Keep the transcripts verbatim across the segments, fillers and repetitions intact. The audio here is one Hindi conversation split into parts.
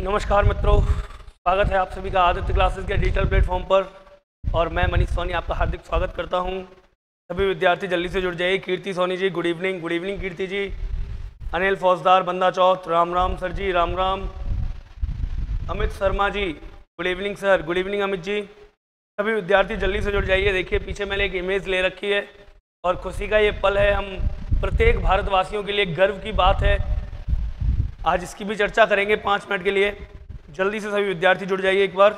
नमस्कार मित्रों, स्वागत है आप सभी का आदित्य क्लासेस के डिजिटल प्लेटफॉर्म पर। और मैं मनीष सोनी आपका हार्दिक स्वागत करता हूं। सभी विद्यार्थी जल्दी से जुड़ जाइए। Kirti Soni ji good evening. Good evening Kirti ji. Anil Faujdar बंदा चौथ, Ram Ram sir ji, Ram Ram. Amit Sharma ji good evening sir. Good evening Amit ji. सभी विद्यार्थी जल्दी से जुड़ जाइए। देखिए पीछे मैंने एक इमेज ले रखी है और खुशी का ये पल है, हम प्रत्येक भारतवासियों के लिए गर्व की बात है। आज इसकी भी चर्चा करेंगे पाँच मिनट के लिए। जल्दी से सभी विद्यार्थी जुड़ जाइए एक बार।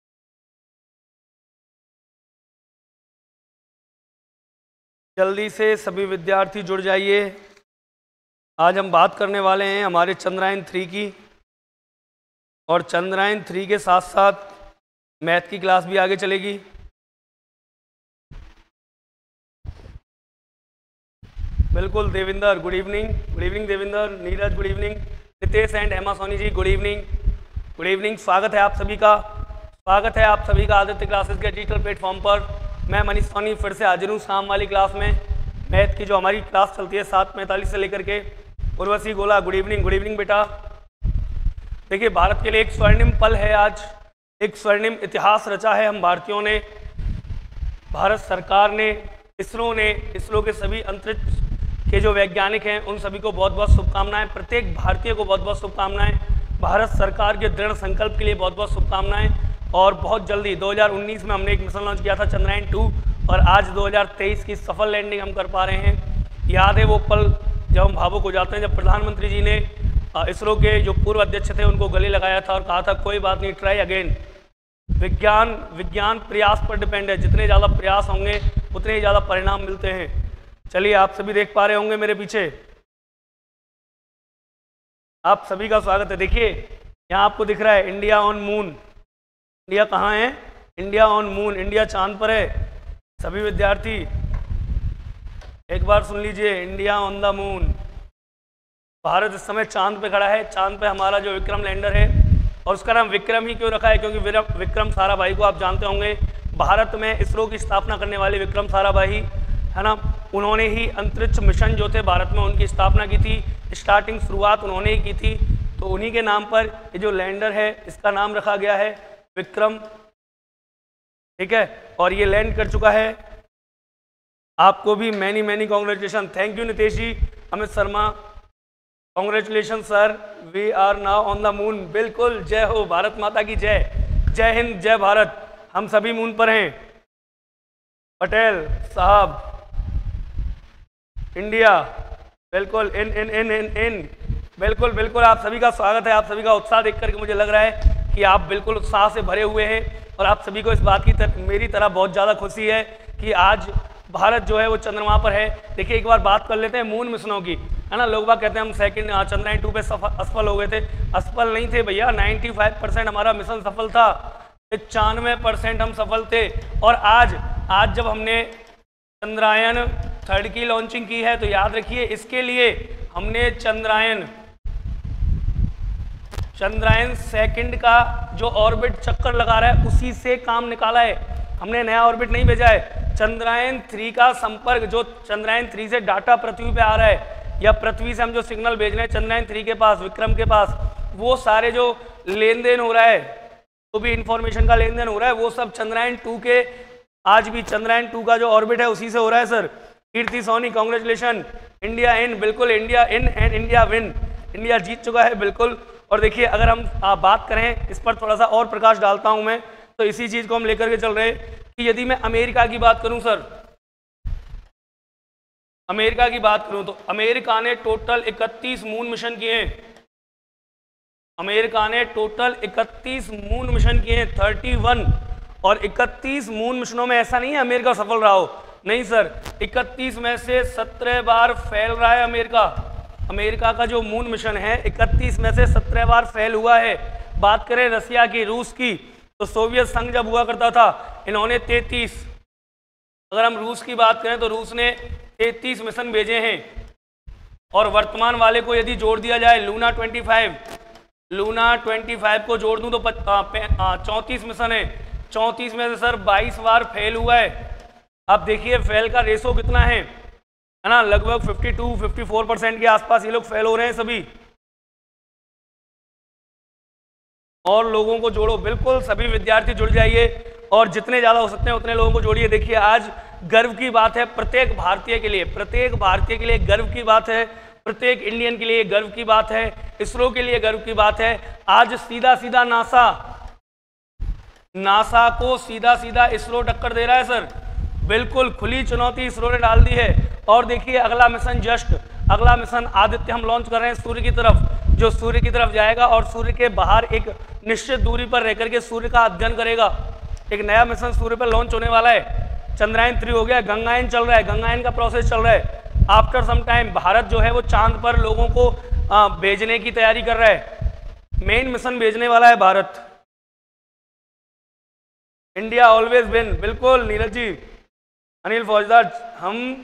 जल्दी से सभी विद्यार्थी जुड़ जाइए। आज हम बात करने वाले हैं हमारे चंद्रयान थ्री की, और चंद्रयान थ्री के साथ साथ मैथ की क्लास भी आगे चलेगी। बिल्कुल Devinder good evening. Good evening Devinder. Neeraj good evening. Nitesh and Hema Soni ji good evening. Good evening. स्वागत है आप सभी का। स्वागत है आप सभी का आदित्य क्लासेस के डिजिटल प्लेटफॉर्म पर। मैं मनीष सोनी फिर से हाजिर हूँ शाम वाली क्लास में। मैथ की जो हमारी क्लास चलती है सात पैंतालीस से लेकर के। उर्वशी गोला गुड इवनिंग। गुड इवनिंग बेटा। देखिए भारत के लिए एक स्वर्णिम पल है आज, एक स्वर्णिम इतिहास रचा है हम भारतीयों ने। भारत सरकार ने, इसरो ने, इसरो के सभी अंतरिक्ष के जो वैज्ञानिक हैं उन सभी को बहुत बहुत शुभकामनाएं। प्रत्येक भारतीय को बहुत बहुत शुभकामनाएं। भारत सरकार के दृढ़ संकल्प के लिए बहुत बहुत शुभकामनाएं। और बहुत जल्दी दो हज़ार उन्नीस में हमने एक मिशन लॉन्च किया था चंद्रयान टू, और आज दो हज़ार तेईस की सफल लैंडिंग हम कर पा रहे हैं। याद है वो पल जब हम भावुक हो जाते हैं, जब प्रधानमंत्री जी ने इसरो के जो पूर्व अध्यक्ष थे उनको गले लगाया था और कहा था कोई बात नहीं, ट्राई अगेन। विज्ञान विज्ञान प्रयास पर डिपेंड है। जितने ज़्यादा प्रयास होंगे उतने ही ज़्यादा परिणाम मिलते हैं। चलिए आप सभी देख पा रहे होंगे मेरे पीछे, आप सभी का स्वागत है। देखिए यहाँ आपको दिख रहा है इंडिया ऑन मून। इंडिया कहाँ है? India on moon. इंडिया चांद पर है। सभी विद्यार्थी एक बार सुन लीजिए, India on the moon. Bharat इस समय चांद पे खड़ा है। चांद पे हमारा जो विक्रम लैंडर है, और उसका नाम विक्रम ही क्यों रखा है? क्योंकि विक्रम साराभाई को आप जानते होंगे, भारत में इसरो की स्थापना करने वाले विक्रम साराभाई है ना, उन्होंने ही अंतरिक्ष मिशन जो थे भारत में उनकी स्थापना की थी। स्टार्टिंग शुरुआत उन्होंने ही की थी। तो उन्हीं के नाम पर ये जो लैंडर है इसका नाम रखा गया है विक्रम। ठीक है, और ये लैंड कर चुका है। आपको भी many many congratulation. Thank you Nitesh ji. Amit Sharma congratulation sir, we are now on the moon. बिल्कुल, जय हो, भारत माता की जय। जय हिंद, जय भारत। हम सभी मून पर हैं। पटेल साहब, इंडिया, बिल्कुल इन इन इन इन इन बिल्कुल बिल्कुल। आप सभी का स्वागत है। आप सभी का उत्साह देख करके मुझे लग रहा है कि आप बिल्कुल उत्साह से भरे हुए हैं, और आप सभी को इस बात की तर, मेरी तरह बहुत ज़्यादा खुशी है कि आज भारत जो है वो चंद्रमा पर है। देखिए एक बार बात कर लेते हैं मून मिशनों की, है ना। लोग बात कहते हैं हम सेकंड चंद्रयान टू पे असफल हो गए थे। असफल नहीं थे भैया, पचानवे परसेंट हमारा मिशन सफल था, पचानवे परसेंट हम सफल थे। और आज आज जब हमने चंद्रयान थर्ड की लॉन्चिंग की है तो याद रखिए इसके लिए हमने चंद्रयान चंद्रयान सेकंड का जो ऑर्बिट चक्कर लगा रहा है उसी से काम निकाला है। हमने नया ऑर्बिट नहीं भेजा है। चंद्रयान थ्री का संपर्क, जो चंद्रयान थ्री से डाटा पृथ्वी पे आ रहा है, या पृथ्वी से हम जो सिग्नल भेज रहे हैं चंद्रयान थ्री के पास, विक्रम के पास, वो सारे जो लेन देन हो रहा है, तो भी इंफॉर्मेशन का लेन देन हो रहा है, वो सब चंद्रयान टू के, आज भी चंद्रयान टू का जो ऑर्बिट है उसी से हो रहा है sir. Kirti Soni congratulation. India in, बिल्कुल India in and India win. India जीत चुका है बिल्कुल। और देखिए अगर हम आ, बात करें, इस पर थोड़ा सा और प्रकाश डालता हूं मैं, तो इसी चीज को हम लेकर के चल रहे हैं कि यदि मैं अमेरिका की बात करूं सर, अमेरिका की बात करूं तो अमेरिका ने टोटल इकतीस मून मिशन किए हैं। अमेरिका ने टोटल इकतीस मून मिशन किए हैं, थर्टी वन। और इकतीस मून मिशनों में ऐसा नहीं है अमेरिका सफल रहा हो, नहीं सर। इकतीस में से सत्रह बार फेल रहा है अमेरिका। अमेरिका का जो मून मिशन है इकतीस में से सत्रह बार फेल हुआ है। बात करें रसिया की, रूस की, तो सोवियत संघ जब हुआ करता था इन्होंने तैंतीस। अगर हम रूस की बात करें तो रूस ने तैंतीस मिशन भेजे हैं। और वर्तमान वाले को यदि जोड़ दिया जाए, लूना पच्चीस, लूना पच्चीस को जोड़ दूं तो चौंतीस मिशन है। चौंतीस में से सर बाईस बार फेल हुआ है। आप देखिए फेल का रेशो कितना है, है ना, लगभग बावन चौवन परसेंट के आसपास ये लोग फेल हो रहे हैं सभी। और लोगों को जोड़ो, बिल्कुल सभी विद्यार्थी जुड़ जाइए और जितने ज़्यादा हो सकते हैं उतने लोगों को जोड़िए। देखिए आज गर्व की बात है प्रत्येक भारतीय के लिए, प्रत्येक भारतीय के लिए गर्व की बात है, प्रत्येक इंडियन के लिए गर्व की बात है, इसरो के लिए गर्व की बात है। आज सीधा सीधा नासा नासा को सीधा सीधा इसरो टक्कर दे रहा है सर, बिल्कुल खुली चुनौती इसरो ने डाल दी है। और देखिए अगला मिशन जस्ट अगला मिशन आदित्य हम लॉन्च कर रहे हैं सूर्य की तरफ, जो सूर्य की तरफ जाएगा और सूर्य के बाहर एक निश्चित दूरी पर रहकर के सूर्य का अध्ययन करेगा। एक नया मिशन सूर्य पर लॉन्च होने वाला है। चंद्रयान थ्री हो गया, गंगायान चल रहा है, गंगायान का प्रोसेस चल रहा है। आफ्टर सम टाइम भारत जो है वो चांद पर लोगों को आ, भेजने की तैयारी कर रहा है, मेन मिशन भेजने वाला है भारत। इंडिया ऑलवेज विन, बिल्कुल नीरज जी, अनिल फौजदार, हम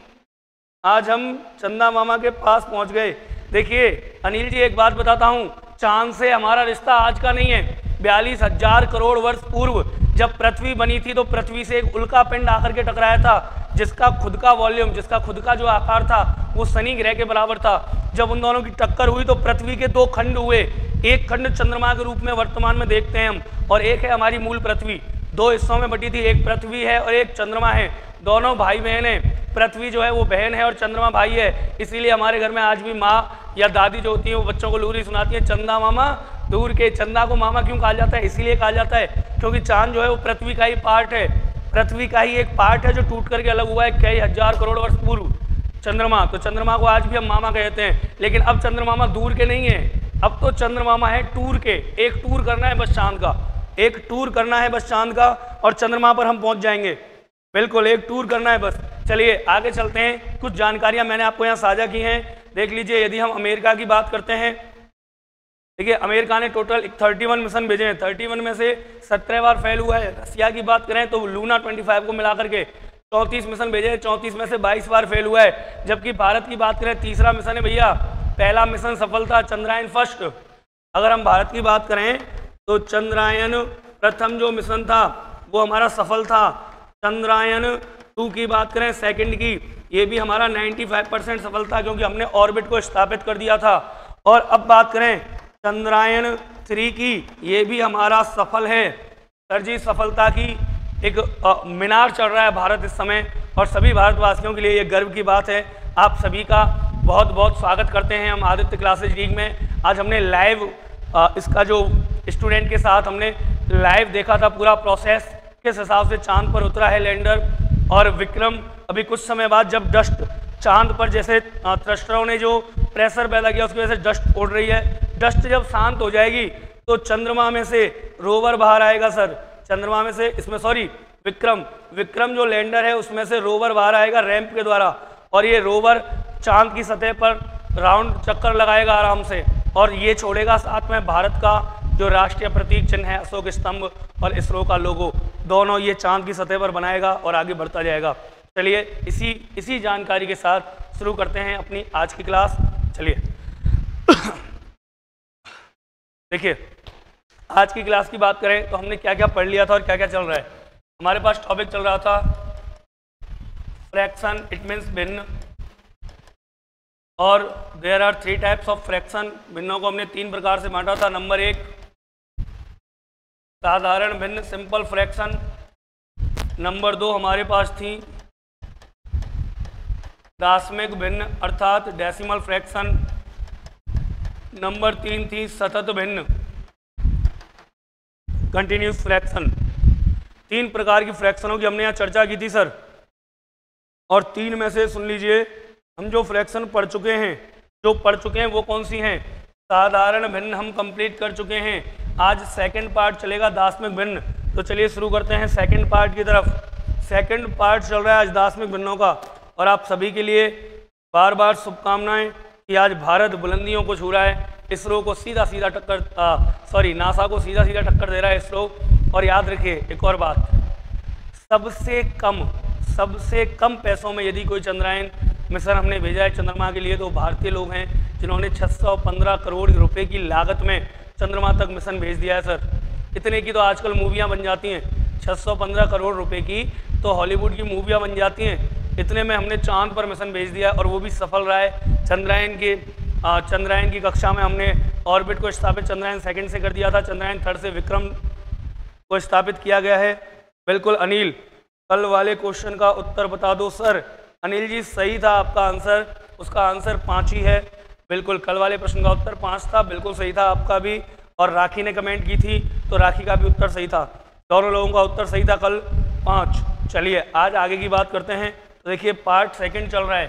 आज हम चंदा मामा के पास पहुंच गए। देखिए अनिल जी एक बात बताता हूं, चांद से हमारा रिश्ता आज का नहीं है। बयालीस हजार करोड़ वर्ष पूर्व जब पृथ्वी बनी थी तो पृथ्वी से एक उल्का पिंड आकर के टकराया था, जिसका खुद का वॉल्यूम, जिसका खुद का जो आकार था वो शनि ग्रह के बराबर था। जब उन दोनों की टक्कर हुई तो पृथ्वी के दो खंड हुए, एक खंड चंद्रमा के रूप में वर्तमान में देखते हैं हम, और एक है हमारी मूल पृथ्वी। दो हिस्सों में बटी थी, एक पृथ्वी है और एक चंद्रमा है, दोनों भाई बहन है। पृथ्वी जो है वो बहन है और चंद्रमा भाई है। इसीलिए हमारे घर में आज भी माँ या दादी जो होती है वो बच्चों को लोरी सुनाती है, चंदा मामा दूर के। चंदा को मामा क्यों कहा जाता है? इसीलिए कहा जाता है क्योंकि चांद जो है वो पृथ्वी का ही पार्ट है, पृथ्वी का ही एक पार्ट है जो टूट करके अलग हुआ है कई हजार करोड़ वर्ष पूर्व। चंद्रमा, तो चंद्रमा को आज भी हम मामा कहते हैं, लेकिन अब चंद्रमा दूर के नहीं है, अब तो चंद्रमा है टूर के। एक टूर करना है बस चांद का, एक टूर करना है बस चांद का और चंद्रमा पर हम पहुंच जाएंगे। बिल्कुल एक टूर करना है बस। चलिए आगे चलते हैं, कुछ जानकारियां मैंने आपको यहाँ साझा की हैं, देख लीजिए। यदि हम अमेरिका की बात करते हैं, देखिए अमेरिका ने टोटल इकतीस मिशन भेजे हैं, इकतीस में से सत्रह बार फेल हुआ है। रसिया की बात करें तो लूना पच्चीस को मिलाकर के चौंतीस मिशन भेजे हैं, चौंतीस में से बाईस बार फेल हुआ है। जबकि भारत की बात करें, तीसरा मिशन है भैया, पहला मिशन सफल था चंद्रयान फर्स्ट। अगर हम भारत की बात करें तो चंद्रयान प्रथम जो मिशन था वो हमारा सफल था। चंद्रयान टू की बात करें सेकंड की, ये भी हमारा पचानवे परसेंट सफल था क्योंकि हमने ऑर्बिट को स्थापित कर दिया था। और अब बात करें चंद्रयान थ्री की, ये भी हमारा सफल है। सर जी सफलता की एक आ, मीनार चढ़ रहा है भारत इस समय, और सभी भारतवासियों के लिए ये गर्व की बात है। आप सभी का बहुत बहुत स्वागत करते हैं हम आदित्य क्लासेज लीग में। आज हमने लाइव आ, इसका जो स्टूडेंट के साथ हमने लाइव देखा था पूरा प्रोसेस, किस हिसाब से चांद पर उतरा है लैंडर और विक्रम। अभी कुछ समय बाद जब डस्ट चांद पर, जैसे थ्रस्टरों ने जो प्रेशर पैदा किया उसकी वजह से डस्ट उड़ रही है, डस्ट जब शांत हो जाएगी तो चंद्रमा में से रोवर बाहर आएगा सर। चंद्रमा में से, इसमें सॉरी विक्रम विक्रम जो लैंडर है उसमें से रोवर बाहर आएगा रैंप के द्वारा, और ये रोवर चांद की सतह पर राउंड चक्कर लगाएगा आराम से, और ये छोड़ेगा साथ में भारत का जो राष्ट्रीय प्रतीक चिन्ह है अशोक स्तंभ और इसरो का लोगो, दोनों ये चांद की सतह पर बनाएगा और आगे बढ़ता जाएगा। चलिए इसी इसी जानकारी के साथ शुरू करते हैं अपनी आज की क्लास। चलिए देखिए आज की क्लास की बात करें तो हमने क्या क्या पढ़ लिया था और क्या क्या चल रहा है। हमारे पास टॉपिक चल रहा था फ्रैक्शन, इट मीन्स भिन्न, और there are three types of fraction. भिन्नों को हमने तीन प्रकार से बांटा था। नंबर एक साधारण भिन्न, सिंपल फ्रैक्शन। नंबर दो हमारे पास थी दाशमिक भिन्न अर्थात डेसिमल फ्रैक्शन। नंबर तीन थी सतत भिन्न, कंटिन्यूस फ्रैक्शन। तीन प्रकार की फ्रैक्शनों की हमने यहाँ चर्चा की थी सर, और तीन में से सुन लीजिए हम जो फ्रैक्शन पढ़ चुके हैं जो पढ़ चुके हैं वो कौन सी हैं। साधारण भिन्न हम कंप्लीट कर चुके हैं। आज सेकंड पार्ट चलेगा दाशमिक भिन्न। तो चलिए शुरू करते हैं सेकंड पार्ट की तरफ। सेकंड पार्ट चल रहा है आज दाशमिक भिन्नों का, और आप सभी के लिए बार बार शुभकामनाएं कि आज भारत बुलंदियों को छू रहा है। इसरो को सीधा सीधा टक्कर, सॉरी नासा को सीधा सीधा टक्कर दे रहा है इसरो। और याद रखिए एक और बात, सबसे कम सबसे कम पैसों में यदि कोई चंद्रयान मिशन हमने भेजा है चंद्रमा के लिए तो भारतीय लोग हैं जिन्होंने छह सौ पंद्रह करोड़ रुपए की लागत में चंद्रमा तक मिशन भेज दिया है सर। इतने की तो आजकल मूवियाँ बन जाती हैं, छह सौ पंद्रह करोड़ रुपए की तो हॉलीवुड की मूवियाँ बन जाती हैं। इतने में हमने चांद पर मिशन भेज दिया और वो भी सफल रहा है। चंद्रयान के चंद्रयान की कक्षा में हमने ऑर्बिट को स्थापित चंद्रयान सेकंड से कर दिया था, चंद्रयान थर्ड से विक्रम को स्थापित किया गया है। बिल्कुल अनिल, कल वाले क्वेश्चन का उत्तर बता दो सर। अनिल जी सही था आपका आंसर, उसका आंसर पाँच ही है। बिल्कुल कल वाले प्रश्न का उत्तर पाँच था, बिल्कुल सही था आपका भी। और राखी ने कमेंट की थी तो राखी का भी उत्तर सही था, दोनों लोगों का उत्तर सही था कल, पाँच। चलिए आज आगे की बात करते हैं। तो देखिए पार्ट सेकंड चल रहा है,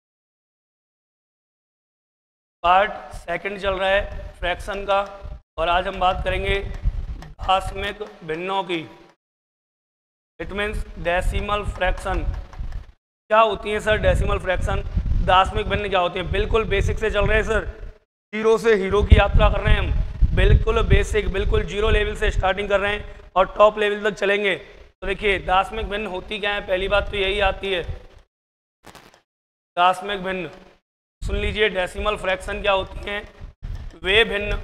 पार्ट सेकंड चल रहा है फ्रैक्शन का, और आज हम बात करेंगे दशमिक भिन्नों की। It means decimal fraction. क्या होती है सर डेसिमल फ्रैक्शन, दशमिक भिन्न क्या होती है? बिल्कुल बेसिक से चल रहे हैं सर, जीरो से हीरो की यात्रा कर रहे हैं हम, बिल्कुल बेसिक, बिल्कुल जीरो लेवल से स्टार्टिंग कर रहे हैं और टॉप लेवल तक चलेंगे। तो देखिए दशमिक भिन्न होती क्या है, पहली बात तो यही आती है दशमिक भिन्न। सुन लीजिए डेसिमल फ्रैक्शन क्या होती हैं, वे भिन्न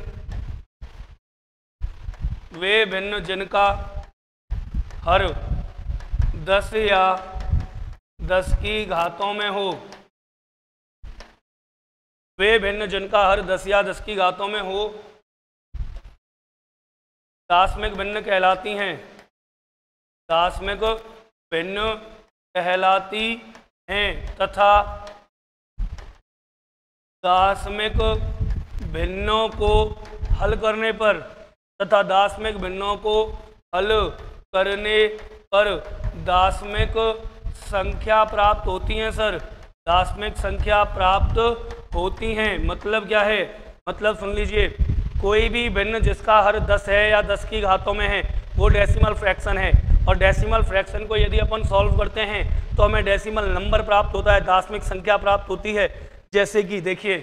वे भिन्न जिनका हर दस या दस की घातों में हो, वे भिन्न जिनका हर दस या दस की घातों में हो दशमिक भिन्न कहलाती हैं, दशमिक भिन्न कहलाती हैं तथा दशमिक भिन्नों को हल करने पर तथा दशमिक भिन्नों को हल करने पर दशमिक संख्या प्राप्त होती हैं सर, दशमिक संख्या प्राप्त होती हैं। मतलब क्या है, मतलब सुन लीजिए, कोई भी भिन्न जिसका हर दस है या दस की घातों में है वो डेसिमल फ्रैक्शन है, और डेसिमल फ्रैक्शन को यदि अपन सॉल्व करते हैं तो हमें डेसिमल नंबर प्राप्त होता है, दशमिक संख्या प्राप्त होती है। जैसे कि देखिए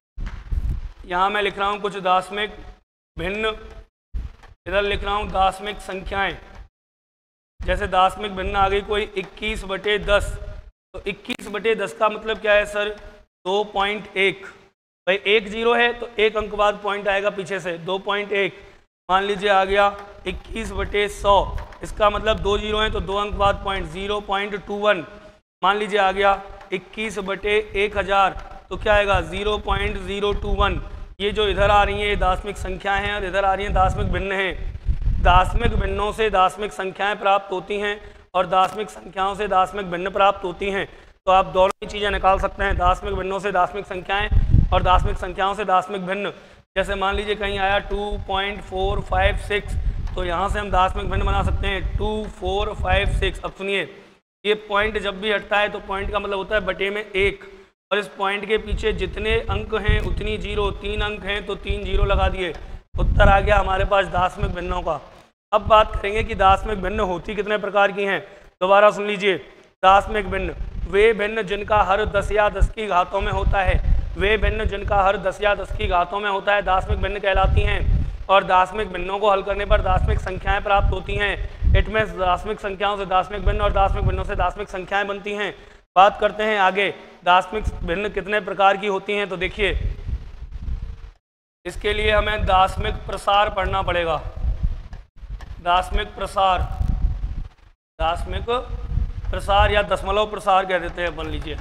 यहाँ मैं लिख रहा हूँ कुछ दशमिक भिन्न, इधर लिख रहा हूँ दशमिक संख्याएं। जैसे दशमिक भिन्न आ गई कोई इक्कीस बटे दस, तो इक्कीस बटे दस का मतलब क्या है सर, दो पॉइंट एक। भाई एक जीरो है तो एक अंक बाद पॉइंट आएगा पीछे से, दो पॉइंट एक। मान लीजिए आ गया इक्कीस बटे सौ, इसका मतलब दो जीरो हैं तो दो अंक बाद point, zero point two one. मान लीजिए आ गया इक्कीस बटे एक हज़ार, तो क्या आएगा zero point zero two one. ये जो इधर आ रही हैं ये दार्शनिक संख्याएं हैं और इधर आ रही हैं दार्शनिक भिन्न हैं। दार्शनिक भिन्नों से दार्शनिक संख्याएं प्राप्त होती हैं और दार्शनिक संख्याओं से दार्शनिक भिन्न प्राप्त होती हैं। तो आप दोनों ही चीज़ें निकाल सकते हैं, दार्शनिक भिन्नों से दार्शनिक संख्याएं और दार्शनिक संख्याओं से दार्शनिक भिन्न। जैसे मान लीजिए कहीं आया two point four five six, तो यहाँ से हम दार्शनिक भिन्न बना सकते हैं टू फोर फाइव सिक्स। अब सुनिए, ये पॉइंट जब भी हटता है तो पॉइंट का मतलब होता है बटे में एक, और इस पॉइंट के पीछे जितने अंक हैं उतनी जीरो, तीन अंक हैं तो तीन जीरो लगा दिए, उत्तर आ गया हमारे पास दार्शनिक भिन्नों का। अब बात करेंगे कि दार्शनिक भिन्न होती कितने प्रकार की हैं। दोबारा सुन लीजिए, दार्शनिक भिन्न वे भिन्न जिनका हर दस या दस की घातों में होता है, वे भिन्न जिनका हर दस या दस की घातों में होता है दार्शनिक भिन्न कहलाती हैं, और दार्शनिक भिन्नों को हल करने पर दार्शनिक संख्याएं प्राप्त होती हैं। इट मीन्स दार्शनिक संख्याओं से दार्शनिक भिन्न और दार्शनिक भिन्नों से दार्शनिक संख्याएं बनती हैं। बात करते हैं आगे, दार्शनिक भिन्न कितने प्रकार की होती हैं। तो देखिए, इसके लिए हमें दार्शनिक प्रसार पढ़ना पड़ेगा। दार्शनिक प्रसार, दार्शनिक प्रसार या दशमलव प्रसार कह देते हैं अपन, लीजिए।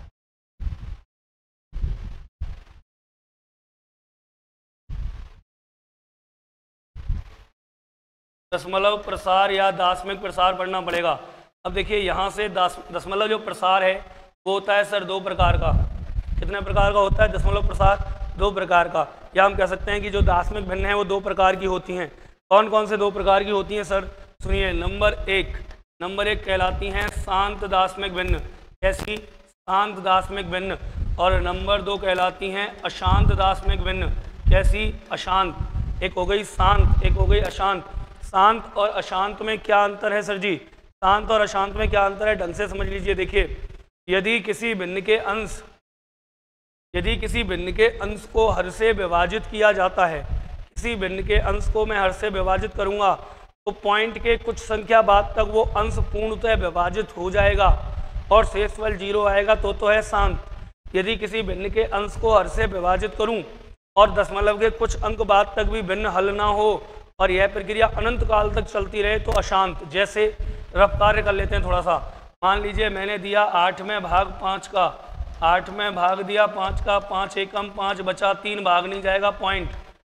दशमलव प्रसार या दार्शनिक प्रसार पढ़ना पड़ेगा। अब देखिए यहाँ से दशमलव जो प्रसार है वो होता है सर दो प्रकार का। कितने प्रकार का होता है दशमलव प्रसार? दो प्रकार का। या हम कह सकते हैं कि जो दार्शनिक भिन्न है वो दो प्रकार की होती हैं। कौन कौन से दो प्रकार की होती हैं सर? सुनिए, नंबर एक नंबर एक कहलाती हैं शांत दार्शनिक भिन्न। कैसी? शांत दार्शनिक भिन्न। और नंबर दो कहलाती हैं अशांत दार्शनिक भिन्न। कैसी? अशांत। एक हो गई शांत, एक हो गई अशांत। शांत और अशांत में क्या अंतर है सर जी? शांत और अशांत में क्या अंतर है, ढंग से समझ लीजिए। देखिए, यदि किसी भिन्न के अंश यदि किसी भिन्न के अंश को हर से विभाजित किया जाता है, किसी भिन्न के अंश को मैं हर से विभाजित करूंगा तो पॉइंट के कुछ संख्या बाद तक वो अंश पूर्णतः विभाजित हो जाएगा और शेषफल जीरो आएगा, तो तो है शांत। यदि किसी भिन्न के अंश को हर से विभाजित करूं और दशमलव के कुछ अंक बाद तक भी भिन्न हल ना हो और यह प्रक्रिया अनंत काल तक चलती रहे तो अशांत। जैसे रफ कार्य कर लेते हैं थोड़ा सा। मान लीजिए मैंने दिया आठ में भाग पाँच का, आठ में भाग दिया पाँच का, पाँच एकम पाँच बचा, तीन भाग नहीं जाएगा पॉइंट।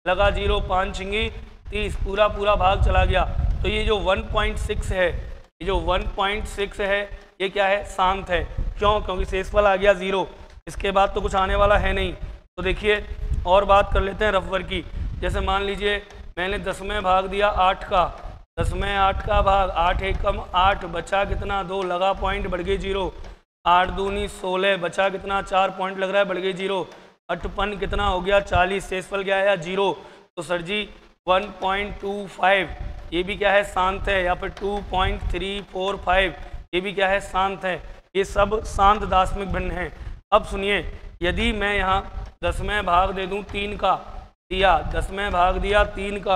लगा जीरो, पाँच छिंगी तीस, पूरा पूरा भाग चला गया। तो ये जो वन पॉइंट सिक्स है, ये जो वन पॉइंट सिक्स है ये क्या है, शांत है। क्यों? क्योंकि शेषफल आ गया ज़ीरो, इसके बाद तो कुछ आने वाला है नहीं। तो देखिए और बात कर लेते हैं रफवर की। जैसे मान लीजिए मैंने दस में भाग दिया आठ का, दस में आठ का भाग, आठ एकम आठ, बचा कितना दो, लगा पॉइंट, बढ़ गई जीरो। आठ दूनी सोलह, बचा कितना चार, पॉइंट लग रहा है, बढ़ गई जीरो। अठपन कितना हो गया चालीस, शेषफल क्या आया जीरो। तो sir ji one point two five ये भी क्या है, शांत है। या फिर two point three four five ये भी क्या है, शांत है। ये सब शांत दार्शनिक भिन्न हैं। अब सुनिए, यदि मैं यहाँ दस में भाग दे दूँ तीन का, दिया दस में भाग दिया तीन का,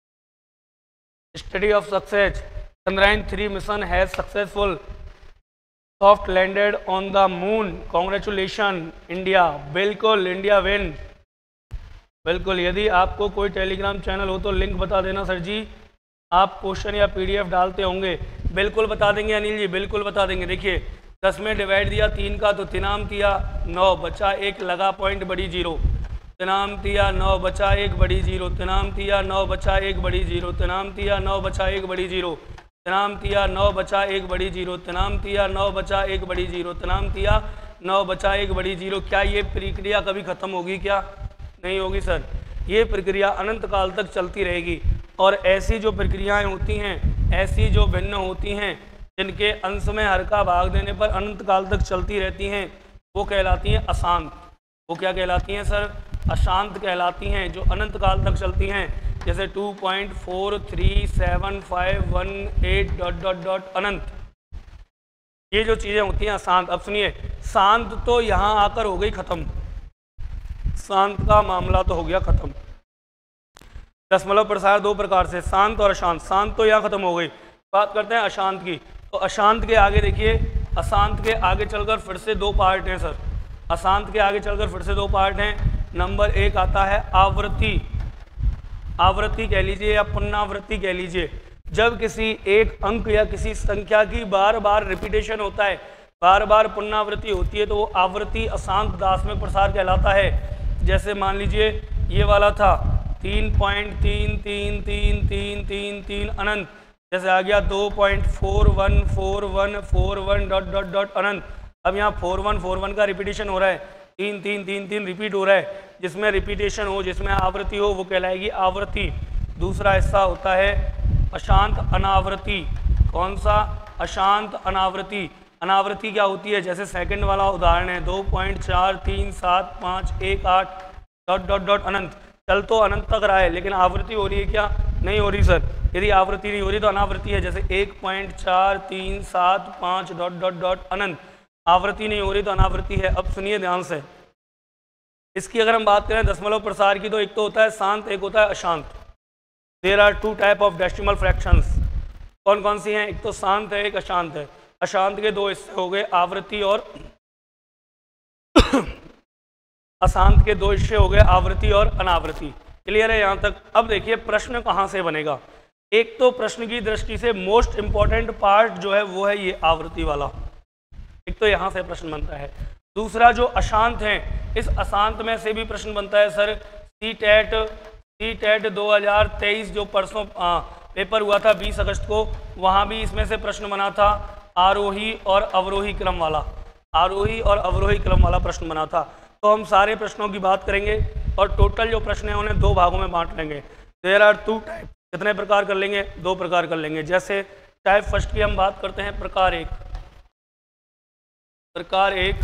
study of success, Chandrayaan three mission has successful, soft landed on the moon, congratulation India. बिल्कुल इंडिया विन। बिल्कुल, यदि आपको कोई टेलीग्राम चैनल हो तो लिंक बता देना सर जी। आप क्वेश्चन या पीडीएफ डालते होंगे, बिल्कुल बता देंगे अनिल जी, बिल्कुल बता देंगे। देखिए दस में डिवाइड दिया तीन का तो तिनाम दिया नौ, बचा एक, लगा पॉइंट, बड़ी जीरो। तिनाम दिया नौ, बचा एक, बड़ी जीरो। तिनाम दिया नौ, बचा एक, बड़ी जीरो। तिनाम दिया नौ, बचा एक, बड़ी जीरो। तिनाम दिया नौ, बचा एक, बड़ी जीरो। तिनाम दिया नौ, बचा एक, बड़ी जीरो। तिनाम दिया नौ, बचा एक, बड़ी जीरो। क्या ये प्रक्रिया कभी खत्म होगी? क्या नहीं होगी सर, ये प्रक्रिया अनंत काल तक चलती रहेगी। और ऐसी जो प्रक्रियाएं होती हैं, ऐसी जो भिन्न होती हैं, जिनके अंश में हर का भाग देने पर अनंत काल तक चलती रहती हैं, वो कहलाती हैं अशांत। वो क्या कहलाती हैं सर? अशांत कहलाती हैं, जो अनंत काल तक चलती हैं। जैसे two point four three seven five one eight dot dot dot अनंत, ये जो चीज़ें होती हैं अशांत। अब सुनिए, शांत तो यहाँ आकर हो गई खत्म, शांत का मामला तो हो गया खत्म। दशमलव प्रसार दो प्रकार से, शांत और अशांत। शांत तो यहाँ खत्म हो गई, बात करते हैं अशांत की। तो अशांत के आगे देखिए, अशांत के आगे चलकर फिर से दो पार्ट हैं सर। अशांत के आगे चलकर फिर से दो पार्ट हैं। नंबर एक आता है आवृत्ति, आवृत्ति कह लीजिए या पुनरावृत्ति कह लीजिए। जब किसी एक अंक या किसी संख्या की बार बार रिपीटेशन होता है, बार बार पुनरावृत्ति होती है, तो वो आवृत्ति अशांत दार्शनिक प्रसार कहलाता है। जैसे मान लीजिए ये वाला था तीन पॉइंट तीन तीन तीन तीन तीन तीन अनंत, जैसे आ गया दो point four one four one four one dot dot dot अनंत। अब यहाँ फोर वन फोर वन का रिपीटेशन हो रहा है, तीन तीन तीन तीन रिपीट हो रहा है। जिसमें रिपीटेशन हो, जिसमें आवृत्ति हो, वो कहलाएगी आवृत्ति। दूसरा हिस्सा होता है अशांत अनावृत्ति। कौन सा? अशांत अनावृत्ति। अनावृत्ति क्या होती है? जैसे सेकंड वाला उदाहरण है दो पॉइंट चार तीन सात पाँच एक आठ डॉट डॉट डॉट अनंत। चल तो अनंत तक रहा है, लेकिन आवृत्ति हो रही है क्या? नहीं हो रही सर। यदि आवृत्ति नहीं हो रही तो अनावृत्ति है। जैसे एक पॉइंट चार तीन सात पाँच डॉट डॉट डॉट अनंत, आवृत्ति नहीं हो रही तो अनावृत्ति है। अब सुनिए ध्यान से, इसकी अगर हम बात करें दशमलव प्रसार की, तो एक तो होता है शांत, एक होता है अशांत। There are two type of decimal fractions. कौन कौन सी हैं? एक तो शांत है, एक अशांत है। अशांत के दो हिस्से हो गए, आवृत्ति और अशांत के दो हिस्से हो गए, आवृत्ति और अनावृत्ति। क्लियर है यहाँ तक? अब देखिए प्रश्न कहाँ से बनेगा। एक तो प्रश्न की दृष्टि से मोस्ट इंपॉर्टेंट पार्ट जो है वो है ये आवृत्ति वाला, एक तो यहाँ से प्रश्न बनता है। दूसरा जो अशांत है, इस अशांत में से भी प्रश्न बनता है sir. C TET C TET दो हज़ार तेईस जो परसों आ, पेपर हुआ था बीस अगस्त को, वहाँ भी इसमें से प्रश्न बना था, आरोही और अवरोही क्रम वाला, आरोही और अवरोही क्रम वाला प्रश्न बना था। तो हम सारे प्रश्नों की बात करेंगे और टोटल जो प्रश्न है उन्हें दो भागों में बांट लेंगे। There are two type. कितने प्रकार कर लेंगे? दो प्रकार कर लेंगे। जैसे टाइप फर्स्ट की हम बात करते हैं, प्रकार एक। प्रकार एक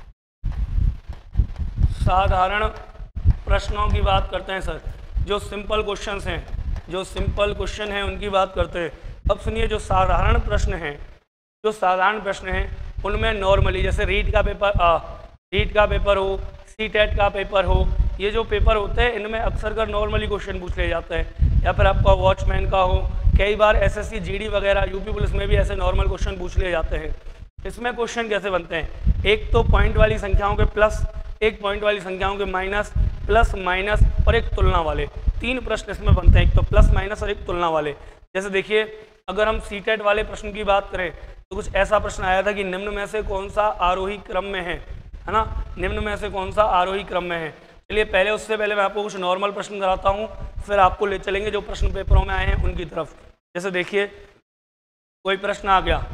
साधारण प्रश्नों की बात करते हैं सर, जो सिंपल क्वेश्चंस हैं, जो सिंपल क्वेश्चन हैं उनकी बात करते हैं। अब सुनिए, जो साधारण प्रश्न हैं, जो साधारण प्रश्न हैं उनमें नॉर्मली जैसे रीट का पेपर आ, रीट का पेपर हो, सी टेट का पेपर हो, ये जो पेपर होते हैं इनमें अक्सर कर नॉर्मली क्वेश्चन पूछ लिए जाते हैं। या फिर आपका वॉचमैन का हो, कई बार एसएससी जीडी वगैरह यूपी पुलिस में भी ऐसे नॉर्मल क्वेश्चन पूछ लिए जाते हैं। इसमें क्वेश्चन कैसे बनते हैं? एक तो पॉइंट वाली संख्याओं के प्लस, एक पॉइंट वाली संख्याओं के माइनस, प्लस माइनस और एक तुलना वाले। तीन प्रश्न इसमें बनते हैं, एक तो प्लस माइनस और एक तुलना वाले। जैसे देखिए, अगर हम सी टेट वाले प्रश्न की बात करें तो कुछ ऐसा प्रश्न आया था कि निम्न में से कौन सा आरोही क्रम में है, है ना? निम्न में से कौन सा आरोही क्रम में है। चलिए पहले उससे पहले मैं आपको कुछ नॉर्मल प्रश्न कराता हूँ, फिर आपको ले चलेंगे जो प्रश्न पेपरों में आए हैं उनकी तरफ। जैसे देखिए कोई प्रश्न आ गया,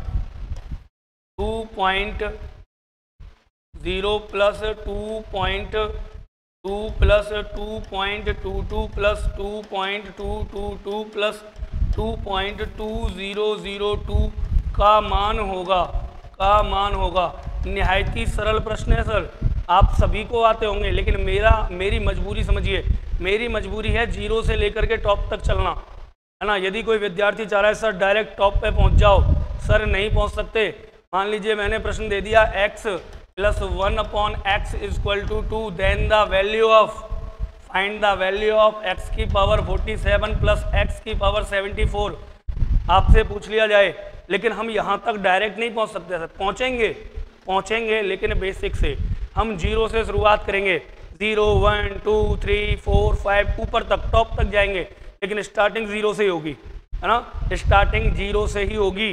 two point zero plus two point two plus two point two two plus two point two two two plus two point two zero zero two का मान होगा का मान होगा। निहायत ही सरल प्रश्न है सर, आप सभी को आते होंगे, लेकिन मेरा मेरी मजबूरी समझिए, मेरी मजबूरी है जीरो से लेकर के टॉप तक चलना, है ना। यदि कोई विद्यार्थी चाह रहा है सर डायरेक्ट टॉप पे पहुंच जाओ, सर नहीं पहुंच सकते। मान लीजिए मैंने प्रश्न दे दिया x plus one upon x equal to two, then the value of find the value of x की power forty seven plus x की पावर सेवेंटी फोर, आपसे पूछ लिया जाए। लेकिन हम यहाँ तक डायरेक्ट नहीं पहुँच सकते सर, पहुँचेंगे पहुँचेंगे लेकिन बेसिक से हम जीरो से शुरुआत करेंगे, zero one two three four five ऊपर तक टॉप तक जाएंगे, लेकिन स्टार्टिंग ज़ीरो से ही होगी, है ना, स्टार्टिंग जीरो से ही होगी।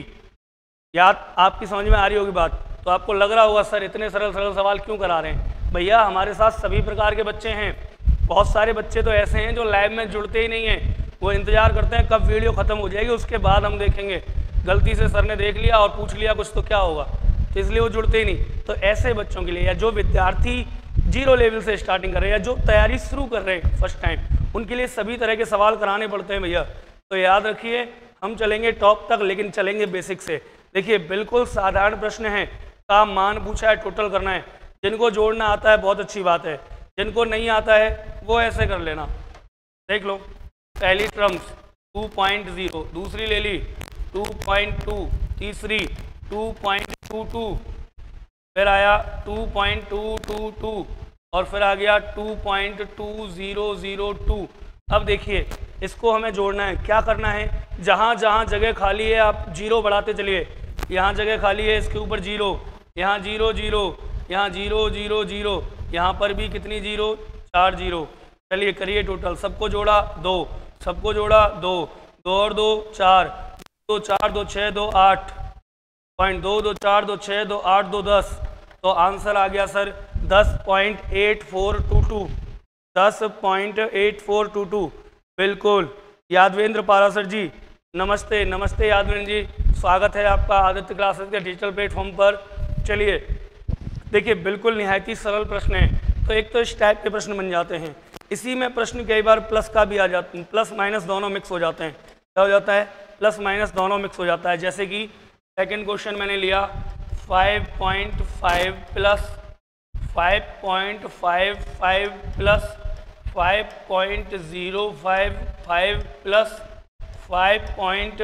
याद आपकी समझ में आ रही होगी बात। तो आपको लग रहा होगा सर इतने सरल सरल सवाल क्यों करा रहे हैं। भैया हमारे साथ सभी प्रकार के बच्चे हैं, बहुत सारे बच्चे तो ऐसे हैं जो लाइव में जुड़ते ही नहीं हैं, वो इंतजार करते हैं कब वीडियो ख़त्म हो जाएगी उसके बाद हम देखेंगे, गलती से सर ने देख लिया और पूछ लिया कुछ तो क्या होगा, तो इसलिए वो जुड़ते ही नहीं। तो ऐसे बच्चों के लिए या जो विद्यार्थी जीरो लेवल से स्टार्टिंग कर रहे हैं या जो तैयारी शुरू कर रहे हैं फर्स्ट टाइम, उनके लिए सभी तरह के सवाल कराने पड़ते हैं भैया। तो याद रखिए हम चलेंगे टॉप तक, लेकिन चलेंगे बेसिक से। देखिए बिल्कुल साधारण प्रश्न है, का मान पूछा है, टोटल करना है। जिनको जोड़ना आता है बहुत अच्छी बात है, जिनको नहीं आता है वो ऐसे कर लेना। देख लो पहली टर्म्स टू पॉइंट ज़ीरो, दूसरी ले ली टू पॉइंट टू, तीसरी टू पॉइंट टू टू, फिर आया two point two two two और फिर आ गया two point two zero zero two. अब देखिए इसको हमें जोड़ना है, क्या करना है, जहाँ जहाँ जगह खाली है आप जीरो बढ़ाते चलिए। यहाँ जगह खाली है इसके ऊपर जीरो, यहाँ जीरो जीरो, यहाँ जीरो जीरो जीरो, यहाँ पर भी कितनी जीरो, चार जीरो। चलिए करिए टोटल, सबको जोड़ा दो, सबको जोड़ा दो, दो और दो चार, दो चार दो छः दो आठ, पॉइंट दो दो चार दो छः दो आठ दो दस। तो आंसर आ गया सर दस point eight four two two, दस point eight four two two. बिल्कुल यादवेंद्र पारासर जी, नमस्ते नमस्ते यादवेंद्र जी, स्वागत है आपका आदित्य क्लासेस के डिजिटल प्लेटफॉर्म पर। चलिए देखिए बिल्कुल निहायत ही सरल प्रश्न है। तो एक तो इस टाइप के प्रश्न बन जाते हैं, इसी में प्रश्न कई बार प्लस का भी आ जाता है, प्लस माइनस दोनों मिक्स हो जाते हैं। क्या हो जाता है, प्लस माइनस दोनों मिक्स हो जाता है। जैसे कि सेकंड क्वेश्चन मैंने लिया five point five plus five point five five plus five point zero five five plus five point,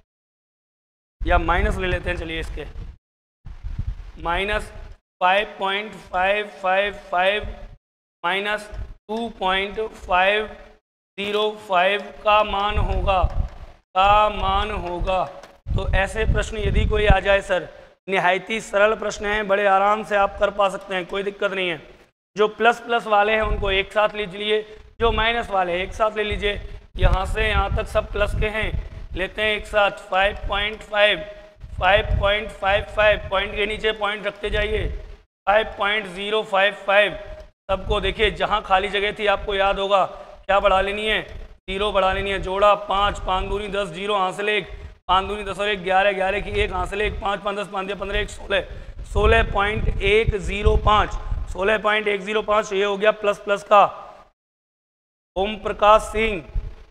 या माइनस ले लेते हैं, चलिए इसके minus five point five five five minus two point five zero five का मान होगा का मान होगा। तो ऐसे प्रश्न यदि कोई आ जाए सर, निहायत ही सरल प्रश्न हैं, बड़े आराम से आप कर पा सकते हैं, कोई दिक्कत नहीं है। जो प्लस प्लस वाले हैं उनको एक साथ लीजिए, जो माइनस वाले हैं एक साथ ले लीजिए। यहाँ से यहाँ तक सब प्लस के हैं, लेते हैं एक साथ five point five, five point five five, point के नीचे पॉइंट रखते जाइए, five point zero five five. सबको देखिए जहाँ खाली जगह थी आपको याद होगा क्या बढ़ा लेनी है, जीरो बढ़ा लेनी है। जोड़ा पाँच, पाँच दूनी दस, जीरो हासिल एक, पाँच दूनी दस और एक ग्यारह, ग्यारह की एक हासिल एक, पाँच पाँच दस, पाँच पंद्रह, एक सोलह, सोलह पॉइंट एक ज़ीरो पाँच, सोलह पॉइंट एक ज़ीरो पाँच। ये हो गया प्लस प्लस का। ओम प्रकाश सिंह,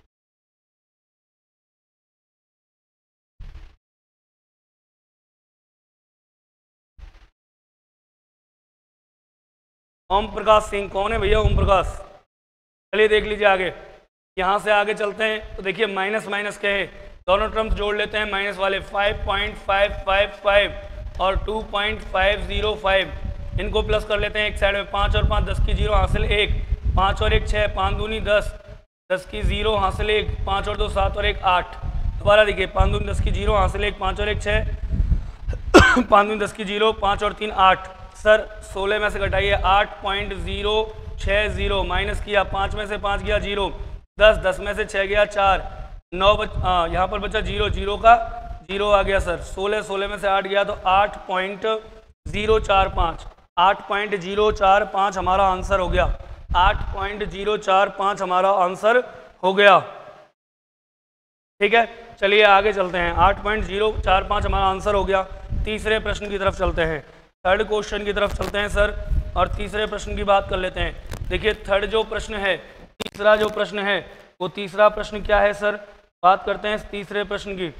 ओम प्रकाश सिंह कौन है भैया, ओम प्रकाश। चलिए देख लीजिए आगे, यहाँ से आगे चलते हैं। तो देखिए माइनस माइनस क्या है, दोनों टर्म्स जोड़ लेते हैं माइनस वाले, five point five five five और two point five zero five, इनको प्लस कर लेते हैं एक साइड में। पाँच और पाँच दस की जीरो हासिल एक, पाँच और एक छः, पाँच दूनी दस, दस की जीरो हासिल एक, पाँच और दो सात और एक आठ। दोबारा देखिए पाँच दूनी दस की जीरो हासिल एक, पाँच और एक छः, पाँच दूनी दस की जीरो, पाँच और तीन आठ। सर सोलह में से घटाइए, आठ पॉइंट ज़ीरो छः ज़ीरो, माइनस किया, पाँच में से पाँच गया जीरो, दस, दस में से छः गया चार, नौ बच हाँ यहाँ पर बचा जीरो, जीरो का जीरो आ गया सर, सोलह, सोलह में से आठ गया तो आठ पॉइंट ज़ीरो चार पाँच, आठ पॉइंट ज़ीरो चार पाँच हमारा आंसर हो गया। आठ पॉइंट जीरो चार पाँच हमारा आंसर हो गया। ठीक है, चलिए आगे चलते हैं। आठ पॉइंट जीरो चार पाँच हमारा आंसर हो गया। तीसरे प्रश्न की तरफ चलते हैं, थर्ड क्वेश्चन की तरफ चलते हैं सर, और तीसरे प्रश्न की बात कर लेते हैं। देखिए थर्ड जो प्रश्न है, तीसरा जो प्रश्न है, वो तीसरा प्रश्न क्या है सर, बात करते हैं तीसरे प्रश्न की।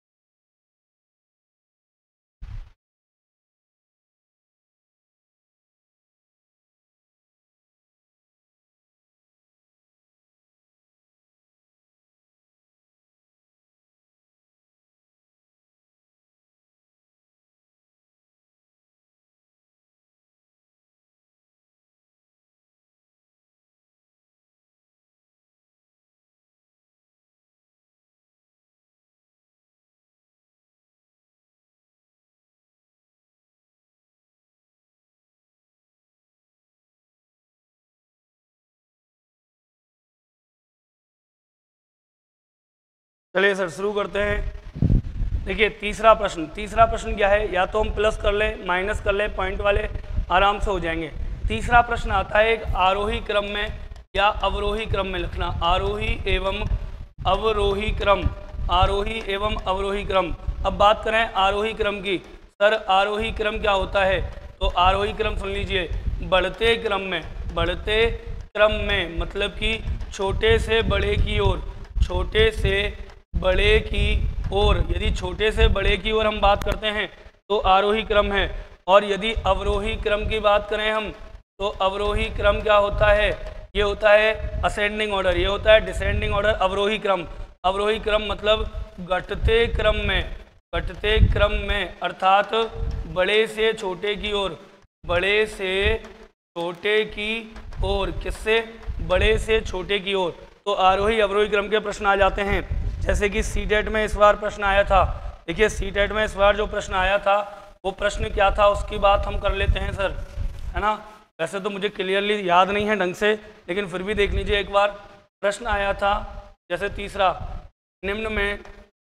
चलिए सर शुरू करते हैं। देखिए तीसरा प्रश्न, तीसरा प्रश्न क्या है, या तो हम प्लस कर ले माइनस कर ले, पॉइंट वाले आराम से हो जाएंगे। तीसरा प्रश्न आता है एक आरोही क्रम में या अवरोही क्रम में लिखना, आरोही एवं अवरोही क्रम, आरोही एवं अवरोही क्रम। अब बात करें आरोही क्रम की, सर आरोही क्रम क्या होता है, तो आरोही क्रम सुन लीजिए, बढ़ते क्रम में, बढ़ते क्रम में मतलब कि छोटे से बड़े की ओर, छोटे से बड़े की ओर, यदि छोटे से बड़े की ओर हम बात करते हैं तो आरोही क्रम है। और यदि अवरोही क्रम की बात करें हम, तो अवरोही क्रम क्या होता है, ये होता है असेंडिंग ऑर्डर, ये होता है डिसेंडिंग ऑर्डर। अवरोही क्रम, अवरोही क्रम मतलब घटते क्रम में, घटते क्रम में अर्थात बड़े से छोटे की ओर, बड़े से छोटे की ओर, किससे, बड़े से छोटे की ओर। तो आरोही अवरोही क्रम के प्रश्न आ जाते हैं। जैसे कि सीटेट में इस बार प्रश्न आया था, देखिए सीटेट में इस बार जो प्रश्न आया था वो प्रश्न क्या था उसकी बात हम कर लेते हैं सर, है ना। वैसे तो मुझे क्लियरली याद नहीं है ढंग से, लेकिन फिर भी देख लीजिए एक बार। प्रश्न आया था जैसे तीसरा, निम्न में,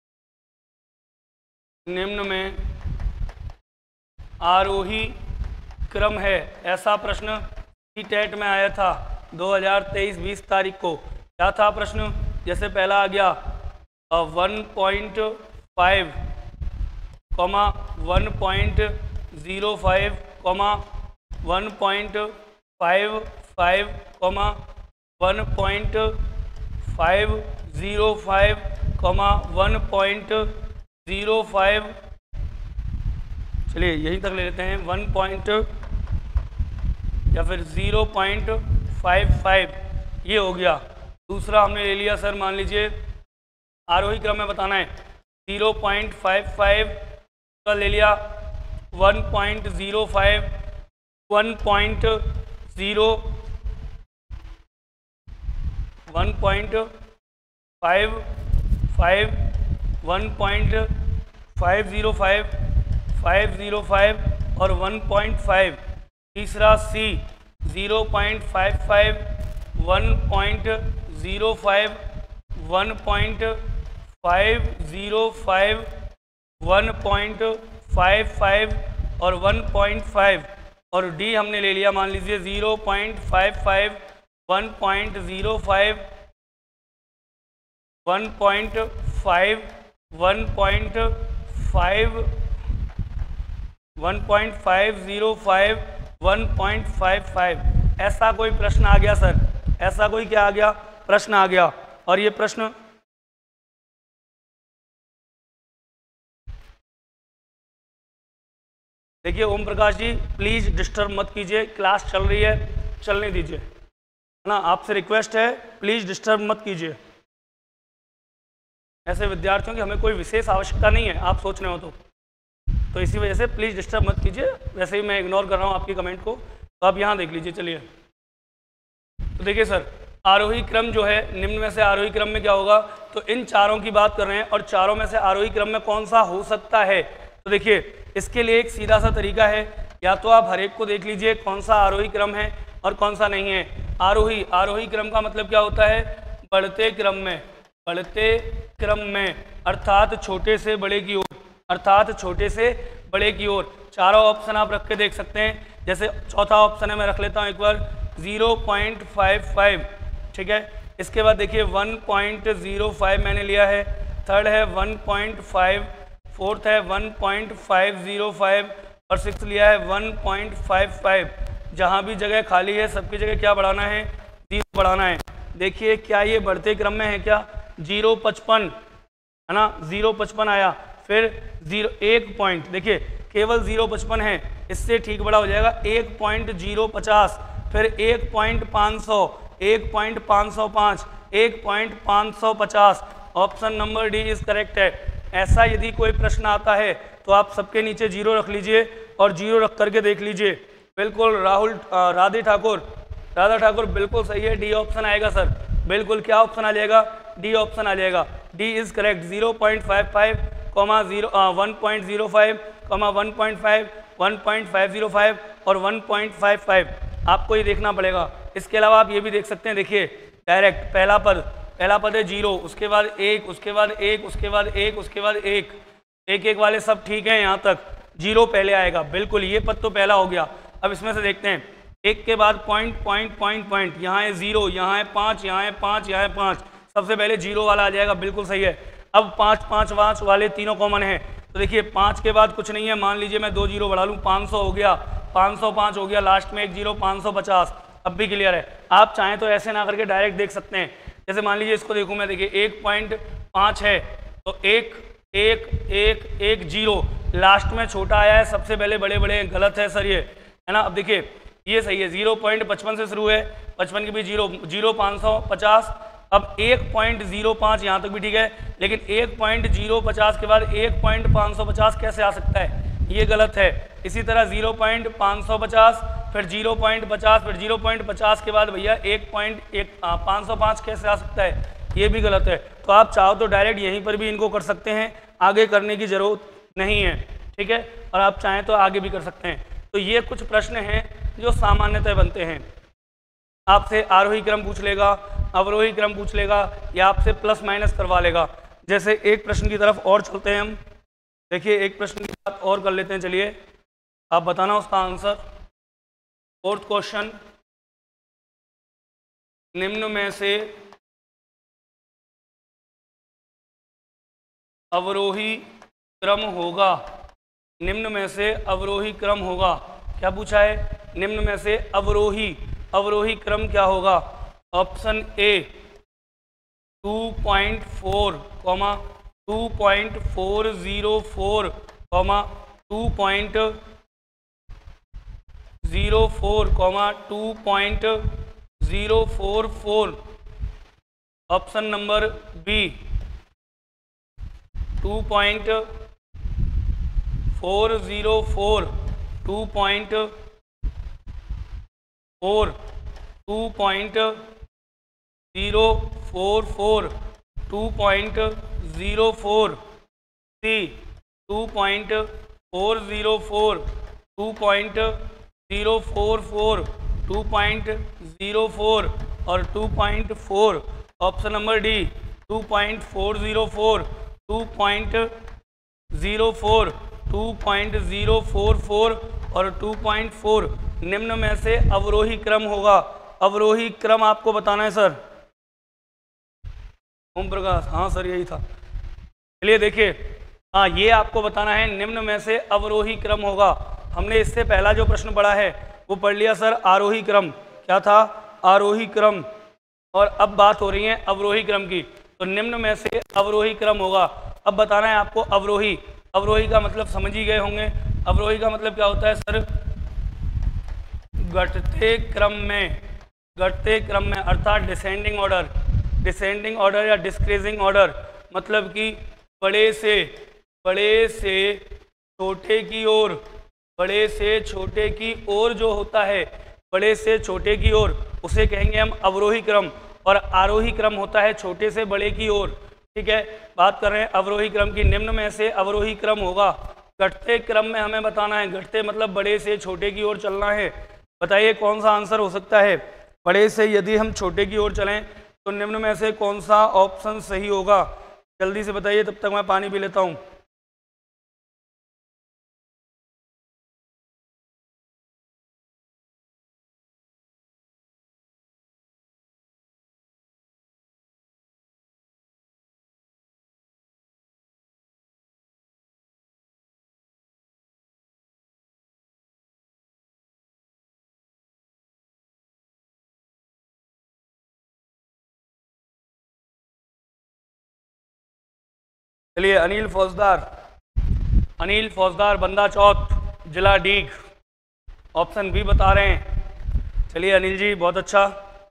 निम्न में आरोही क्रम है, ऐसा प्रश्न सीटेट में आया था दो हज़ार तेईस बीस तारीख को। क्या था प्रश्न, जैसे पहला आ गया one point five comma one point zero five comma one point five five comma one point five zero five comma one point zero five, चलिए यहीं तक ले लेते हैं, वन पॉइंट या फिर ज़ीरो पॉइंट फाइव फाइव, ये हो गया। दूसरा हमने ले लिया सर, मान लीजिए आरोही क्रम में बताना है, ज़ीरो पॉइंट फाइव फाइव का ले लिया, one point zero five, one point zero, one point five five, one point five zero five, five zero five और वन पॉइंट फाइव। तीसरा C, zero point five five, one point zero five, one point five zero five, one point five five और वन पॉइंट फाइव। और डी हमने ले लिया, मान लीजिए zero point five five, one point zero five, one point five, one point five, one point five zero five, one point five five. ऐसा कोई प्रश्न आ गया सर, ऐसा कोई क्या आ गया, प्रश्न आ गया। और ये प्रश्न देखिए, ओम प्रकाश जी प्लीज़ डिस्टर्ब मत कीजिए, क्लास चल रही है, चलने दीजिए, है ना, आपसे रिक्वेस्ट है, प्लीज़ डिस्टर्ब मत कीजिए। ऐसे विद्यार्थियों की हमें कोई विशेष आवश्यकता नहीं है, आप सोच रहे हो तो तो इसी वजह से प्लीज़ डिस्टर्ब मत कीजिए। वैसे ही मैं इग्नोर कर रहा हूँ आपकी कमेंट को, तो आप यहाँ देख लीजिए। चलिए तो देखिए सर, आरोही क्रम जो है, निम्न में से आरोही क्रम में क्या होगा, तो इन चारों की बात कर रहे हैं, और चारों में से आरोही क्रम में कौन सा हो सकता है। तो देखिए इसके लिए एक सीधा सा तरीका है, या तो आप हर एक को देख लीजिए कौन सा आरोही क्रम है और कौन सा नहीं है। आरोही, आरोही क्रम का मतलब क्या होता है, बढ़ते क्रम में, बढ़ते क्रम में अर्थात छोटे से बड़े की ओर, अर्थात छोटे से बड़े की ओर। चारों ऑप्शन आप रख के देख सकते हैं। जैसे चौथा ऑप्शन है, मैं रख लेता हूँ एक बार, ज़ीरो पॉइंट फाइव फाइव, ठीक है। इसके बाद देखिए वन पॉइंट ज़ीरो फाइव मैंने लिया है, थर्ड है वन पॉइंट फाइव, फोर्थ है one point five zero five और सिक्स लिया है वन पॉइंट फाइव फाइव। जहाँ भी जगह खाली है सबकी जगह क्या बढ़ाना है, जीरो बढ़ाना है। देखिए क्या ये बढ़ते क्रम में है क्या, जीरो पचपन है ना, जीरो पचपन आया, फिर जीरो एक पॉइंट, देखिए केवल जीरो पचपन है, इससे ठीक बड़ा हो जाएगा एक पॉइंट जीरो पचास, फिर एक पॉइंट पाँच सौ, एक पॉइंट पाँच सौ पाँच, एक पॉइंट पाँच सौ पचास। Option number D is correct है। ऐसा यदि कोई प्रश्न आता है तो आप सबके नीचे जीरो रख लीजिए और जीरो रख करके देख लीजिए। बिल्कुल राहुल राधे ठाकुर, राधा ठाकुर बिल्कुल सही है, डी ऑप्शन आएगा सर, बिल्कुल क्या ऑप्शन आ जाएगा, डी ऑप्शन आ जाएगा, D is correct. Zero point five five comma zero one point zero five comma one point five, one point five zero five और वन पॉइंट फाइव फाइव आपको ये देखना पड़ेगा। इसके अलावा आप ये भी देख सकते हैं, देखिए डायरेक्ट पहला पद, पहला पद है जीरो, उसके बाद एक, उसके बाद एक, उसके बाद एक, उसके बाद एक, एक एक वाले सब ठीक हैं, यहाँ तक जीरो पहले आएगा, बिल्कुल ये पद तो पहला हो गया। अब इसमें से देखते हैं, एक के बाद पॉइंट पॉइंट पॉइंट पॉइंट, यहाँ है जीरो, यहाँ है पाँच, यहाँ है पाँच, यहाँ है पाँच, सबसे पहले जीरो वाला आ जाएगा, बिल्कुल सही है। अब पाँच पाँच पाँच वाले तीनों कॉमन है, तो देखिए पाँच के बाद कुछ नहीं है, मान लीजिए मैं दो जीरो बढ़ा लूँ, पाँच सौ हो गया, पाँच सौ पाँच हो गया, लास्ट में एक जीरो, पाँच सौ पचास। अब भी क्लियर है, आप चाहें तो ऐसे ना करके डायरेक्ट देख सकते हैं। जैसे मान लीजिए इसको देखूँ मैं, देखिए एक पॉइंट पाँच है तो एक एक एक एक जीरो, लास्ट में छोटा आया है, सबसे पहले बड़े बड़े, गलत है सर ये, है ना। अब देखिए ये सही है, जीरो पॉइंट पचपन से शुरू है, पचपन के भी जीरो, जीरो पाँच सौ पचास, अब एक पॉइंट जीरो पाँच यहाँ तक भी ठीक है, लेकिन एक पॉइंट जीरो पचास के बाद एक पॉइंट पाँच सौ पचास कैसे आ सकता है, ये गलत है। इसी तरह जीरो पॉइंट पाँच सौ पचास, फिर जीरो पॉइंट पचास, फिर जीरो पॉइंट पचास के बाद भैया एक पॉइंट एक पाँच सौ पाँच कैसे आ सकता है, ये भी गलत है। तो आप चाहो तो डायरेक्ट यहीं पर भी इनको कर सकते हैं, आगे करने की जरूरत नहीं है, ठीक है, और आप चाहें तो आगे भी कर सकते हैं। तो ये कुछ प्रश्न हैं जो सामान्यतः बनते हैं। आपसे आरोही क्रम पूछ लेगा, अवरोही क्रम पूछ लेगा, या आपसे प्लस माइनस करवा लेगा। जैसे एक प्रश्न की तरफ और चलते हैं हम, देखिए एक प्रश्न की बात और कर लेते हैं, चलिए आप बताना उसका आंसर। फोर्थ क्वेश्चन, निम्न में से अवरोही क्रम होगा, निम्न में से अवरोही क्रम होगा, क्या पूछा है, निम्न में से अवरोही अवरोही क्रम क्या होगा। Option A two point four comma two point four zero four comma two point zero four comma two point zero four four. Option number B two point four zero four, two point four, two point zero four four, two point zero four, C two point four zero four, two point zero four four, two point zero four और two point four. Option number D two point four zero four, two point zero four, two point zero four four और टू पॉइंट फोर निम्न में से अवरोही क्रम होगा। अवरोही क्रम आपको बताना है सर। ओम प्रकाश, हाँ सर यही था। चलिए देखिए, हाँ ये आपको बताना है, निम्न में से अवरोही क्रम होगा। हमने इससे पहला जो प्रश्न पढ़ा है वो पढ़ लिया सर, आरोही क्रम। क्या था, आरोही क्रम। और अब बात हो रही है अवरोही क्रम की, तो निम्न में से अवरोही क्रम होगा। अब बताना है आपको अवरोही। अवरोही का मतलब समझ ही गए होंगे। अवरोही का मतलब क्या होता है सर, घटते क्रम में, घटते क्रम में अर्थात डिसेंडिंग ऑर्डर, डिसेंडिंग ऑर्डर या डिस्क्रीजिंग ऑर्डर, मतलब कि बड़े से बड़े से छोटे की ओर, बड़े से छोटे की ओर जो होता है, बड़े से छोटे की ओर, उसे कहेंगे हम अवरोही क्रम। और आरोही क्रम होता है छोटे से बड़े की ओर, ठीक है। बात कर रहे हैं अवरोही क्रम की, निम्न में से अवरोही क्रम होगा। घटते क्रम में हमें बताना है, घटते मतलब बड़े से छोटे की ओर चलना है। बताइए कौन सा आंसर हो सकता है। बड़े से यदि हम छोटे की ओर चलें तो निम्न में से कौन सा ऑप्शन सही होगा, जल्दी से बताइए, तब तक मैं पानी पी लेता हूँ। चलिए अनिल फौजदार, अनिल फौजदार बंदा चौथ, जिला डीग, ऑप्शन बी बता रहे हैं। चलिए अनिल जी बहुत अच्छा।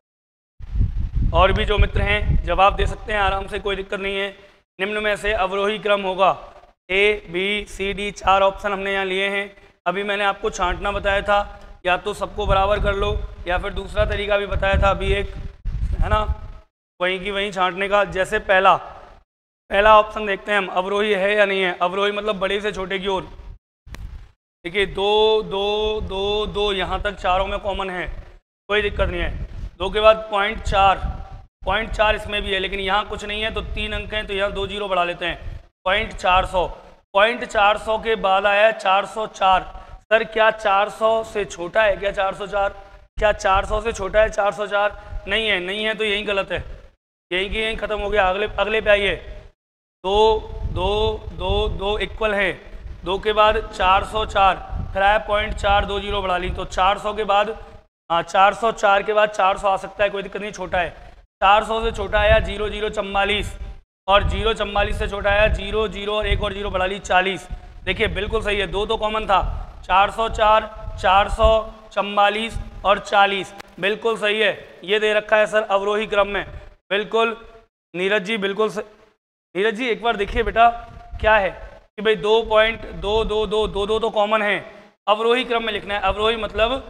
और भी जो मित्र हैं जवाब दे सकते हैं आराम से, कोई दिक्कत नहीं है। निम्न में से अवरोही क्रम होगा, ए बी सी डी, चार ऑप्शन हमने यहाँ लिए हैं। अभी मैंने आपको छांटना बताया था, या तो सबको बराबर कर लो या फिर दूसरा तरीका भी बताया था अभी एक, है ना, वहीं की वहीं छांटने का। जैसे पहला पहला ऑप्शन देखते हैं हम, अवरोही है या नहीं है। अवरोही मतलब बड़े से छोटे की ओर। देखिए दो दो दो दो यहाँ तक चारों में कॉमन है, कोई दिक्कत नहीं है। दो के बाद पॉइंट चार, पॉइंट चार इसमें भी है, लेकिन यहाँ कुछ नहीं है तो तीन अंक हैं, तो यहाँ दो जीरो बढ़ा लेते हैं। पॉइंट चार सौ, पॉइंट चार सौ के बाद आया चार सौ चार। सर क्या चार सौ से छोटा है क्या चार सौ चार? क्या चार सौ से छोटा है चार सौ चार? नहीं है, नहीं है तो यही गलत है, यही की यही खत्म हो गया। अगले अगले पे आइए, दो दो दो दो इक्वल है, दो के बाद चार सौ चार, फिर आया पॉइंट चार, दो जीरो बढ़ा ली, तो चार सौ के बाद हाँ चार सौ चार के बाद चार सौ आ सकता है, कोई दिक्कत नहीं, छोटा है। चार सौ से छोटा आया जीरो जीरो चम्वालीस, और जीरो चम्वालीस से छोटा आया जीरो जीरो और एक और जीरो बढ़ा ली चालीस। देखिए बिल्कुल सही है, दो तो कॉमन था, चार सौ चार, चार सौ चम्वालीस और चालीस, बिल्कुल सही है। ये दे रखा है सर अवरोही क्रम में, बिल्कुल नीरज जी बिल्कुल सही। नीरज जी एक बार देखिए बेटा क्या है कि भाई दो पॉइंट दो दो दो दो दो तो कॉमन है, अवरोही क्रम में लिखना है। अवरोही मतलब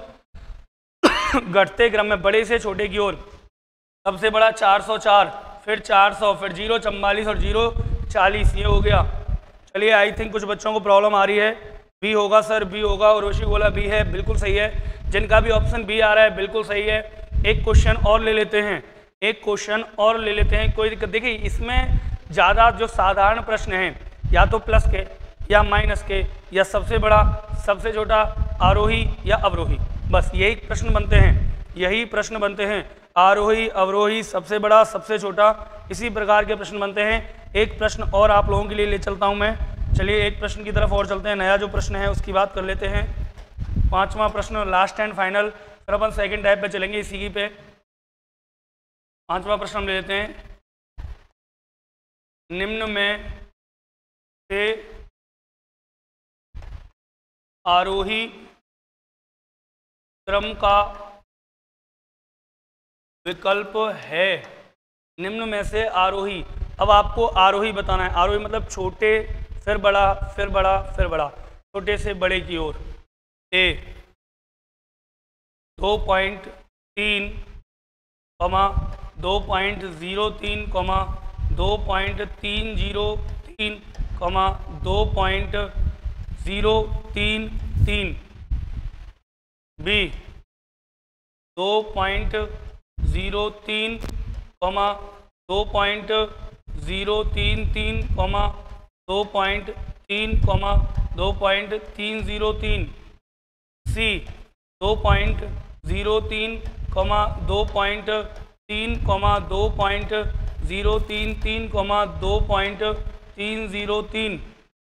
घटते क्रम में, बड़े से छोटे की ओर। सबसे बड़ा चार सौ चार, फिर चार सौ, फिर जीरो चम्वालीस और जीरो चालीस, ये हो गया। चलिए आई थिंक कुछ बच्चों को प्रॉब्लम आ रही है, बी होगा सर, बी होगा, और रोशी बोला बी है, बिल्कुल सही है। जिनका भी ऑप्शन बी आ रहा है बिल्कुल सही है। एक क्वेश्चन और ले लेते हैं, एक क्वेश्चन और ले लेते हैं, कोई दिक्कत। देखिए इसमें ज़्यादा जो साधारण प्रश्न हैं, या तो प्लस के या माइनस के, या सबसे बड़ा सबसे छोटा, आरोही या अवरोही, बस यही प्रश्न बनते हैं, यही प्रश्न बनते हैं। आरोही, अवरोही, सबसे बड़ा, सबसे छोटा, इसी प्रकार के प्रश्न बनते हैं। एक प्रश्न और आप लोगों के लिए ले चलता हूं मैं। चलिए एक प्रश्न की तरफ और चलते हैं, नया जो प्रश्न है उसकी बात कर लेते हैं। पांचवा प्रश्न, लास्ट एंड फाइनल, फिर अपन सेकेंड टाइप पे चलेंगे इसी की पे। पांचवा प्रश्न हम ले लेते हैं, निम्न में से आरोही क्रम का विकल्प है। निम्न में से आरोही, अब आपको आरोही बताना है। आरोही मतलब छोटे फिर बड़ा, फिर बड़ा, फिर बड़ा, छोटे से बड़े की ओर। ए दो पॉइंट तीन कमा दो पॉइंट ज़ीरो तीन कमा दो पॉइंट तीन जीरो तीन कमा दो पॉइंट ज़ीरो तीन तीन। बी दो पॉइंट ज़ीरो तीन कमा दो पॉइंट ज़ीरो तीन तीन कमा दो पॉइंट तीन कमा दो पॉइंट तीन ज़ीरो तीन। सी दो पॉइंट ज़ीरो तीन कमा दो पॉइंट तीन कमा दो पॉइंट ज़ीरो तीन तीन कमा दो पॉइंट तीन ज़ीरो तीन।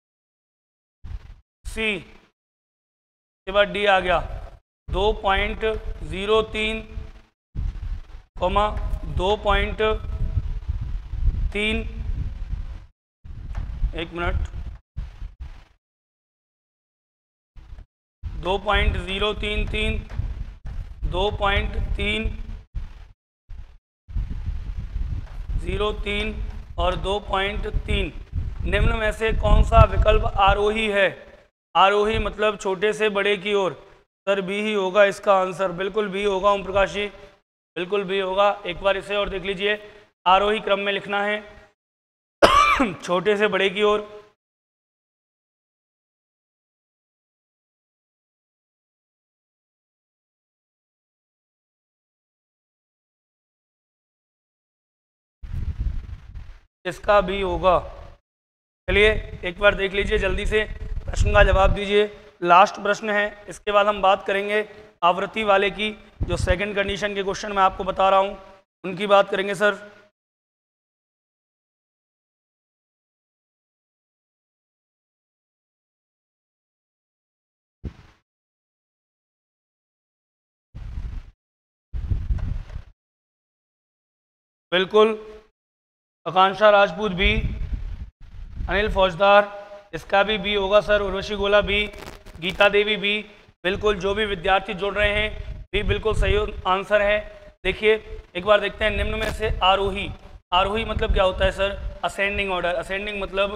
सी के बाद डी आ गया, दो पॉइंट ज़ीरो तीन कमा दो पॉइंट तीन, एक मिनट, दो पॉइंट ज़ीरो तीन तीन, दो पॉइंट तीन ज़ीरो तीन और दो पॉइंट तीन। निम्न में से कौन सा विकल्प आरोही है? आरोही मतलब छोटे से बड़े की ओर। सर बी ही होगा इसका आंसर, बिल्कुल बी होगा ओम प्रकाश जी, बिल्कुल बी होगा। एक बार इसे और देख लीजिए, आरोही क्रम में लिखना है छोटे से बड़े की ओर। इसका भी होगा। चलिए एक बार देख लीजिए, जल्दी से प्रश्न का जवाब दीजिए। लास्ट प्रश्न है, इसके बाद हम बात करेंगे आवृत्ति वाले की, जो सेकंड कंडीशन के क्वेश्चन मैं आपको बता रहा हूँ उनकी बात करेंगे सर। बिल्कुल, आकांक्षा राजपूत भी, अनिल फौजदार, इसका भी बी होगा सर। उर्वशी गोला बी, गीता देवी बी। बिल्कुल, जो भी विद्यार्थी जुड़ रहे हैं बी बिल्कुल सही आंसर है। देखिए एक बार देखते हैं, निम्न में से आरोही, आरोही मतलब क्या होता है सर? Ascending order. असेंडिंग मतलब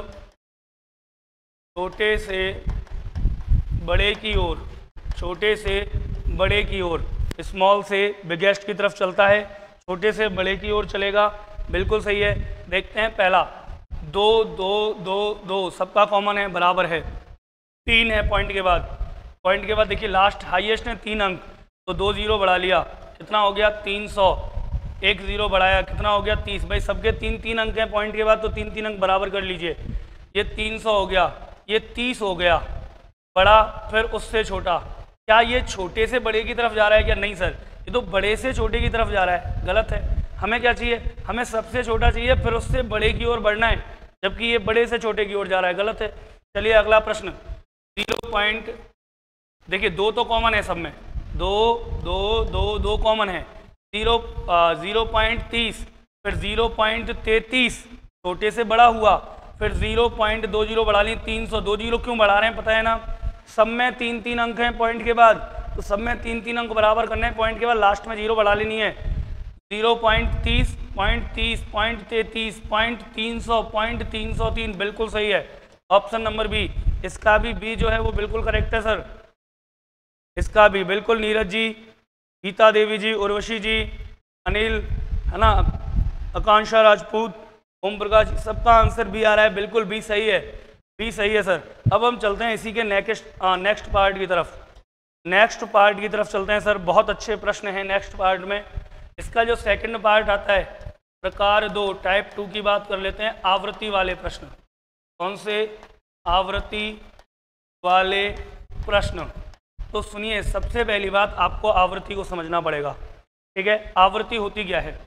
छोटे से बड़े की ओर, छोटे से बड़े की ओर, स्मॉल से बिगेस्ट की तरफ चलता है, छोटे से बड़े की ओर चलेगा। बिल्कुल सही है। देखते हैं पहला, दो दो दो दो सबका कॉमन है, बराबर है। तीन है पॉइंट के बाद, पॉइंट के बाद देखिए लास्ट हाईएस्ट है तीन अंक, तो दो जीरो बढ़ा लिया, कितना हो गया? तीन सौ। एक जीरो बढ़ाया, कितना हो गया? तीस। भाई सबके तीन तीन अंक हैं पॉइंट के बाद, तो तीन तीन अंक बराबर कर लीजिए। ये तीन सौ हो गया, ये तीस हो गया, बड़ा फिर उससे छोटा। क्या ये छोटे से बड़े की तरफ जा रहा है क्या? नहीं सर, ये तो बड़े से छोटे की तरफ जा रहा है, गलत है। हमें क्या चाहिए? हमें सबसे छोटा चाहिए, फिर उससे बड़े की ओर बढ़ना है, जबकि ये बड़े से छोटे की ओर जा रहा है, गलत है। चलिए अगला प्रश्न, जीरो पॉइंट, देखिए दो तो कॉमन है सब में, दो दो दो दो कॉमन है। जीरो जीरो पॉइंट तीस, फिर जीरो पॉइंट तैतीस, छोटे से बड़ा हुआ, फिर जीरो पॉइंट दो जीरो बढ़ा ली, तीन सौ। दो जीरो क्यों बढ़ा रहे हैं पता है ना? सब में तीन तीन अंक हैं पॉइंट के बाद, तो सब में तीन तीन अंक बराबर करने हैं पॉइंट के बाद, लास्ट में जीरो बढ़ा लेनी है। जीरो पॉइंट तीस, पॉइंट तीस, पॉइंट तैतीस, पॉइंट तीन सौ, पॉइंट तीन सौ तीन, बिल्कुल सही है। ऑप्शन नंबर बी, इसका भी बी जो है वो बिल्कुल करेक्ट है सर, इसका भी बिल्कुल। नीरज जी, गीता देवी जी, उर्वशी जी, अनिल, है ना, आकांक्षा राजपूत, ओम प्रकाश, सबका आंसर बी आ रहा है, बिल्कुल बी सही है, बी सही है सर। अब हम चलते हैं इसी के नेक्स्ट नेक्स्ट पार्ट की तरफ, नेक्स्ट पार्ट की तरफ चलते हैं सर। बहुत अच्छे प्रश्न हैं नेक्स्ट पार्ट में। इसका जो सेकंड पार्ट आता है, प्रकार दो, टाइप टू की बात कर लेते हैं, आवृत्ति वाले प्रश्न। कौन से? आवृत्ति वाले प्रश्न। तो सुनिए, सबसे पहली बात आपको आवृत्ति को समझना पड़ेगा, ठीक है? आवृत्ति होती क्या है?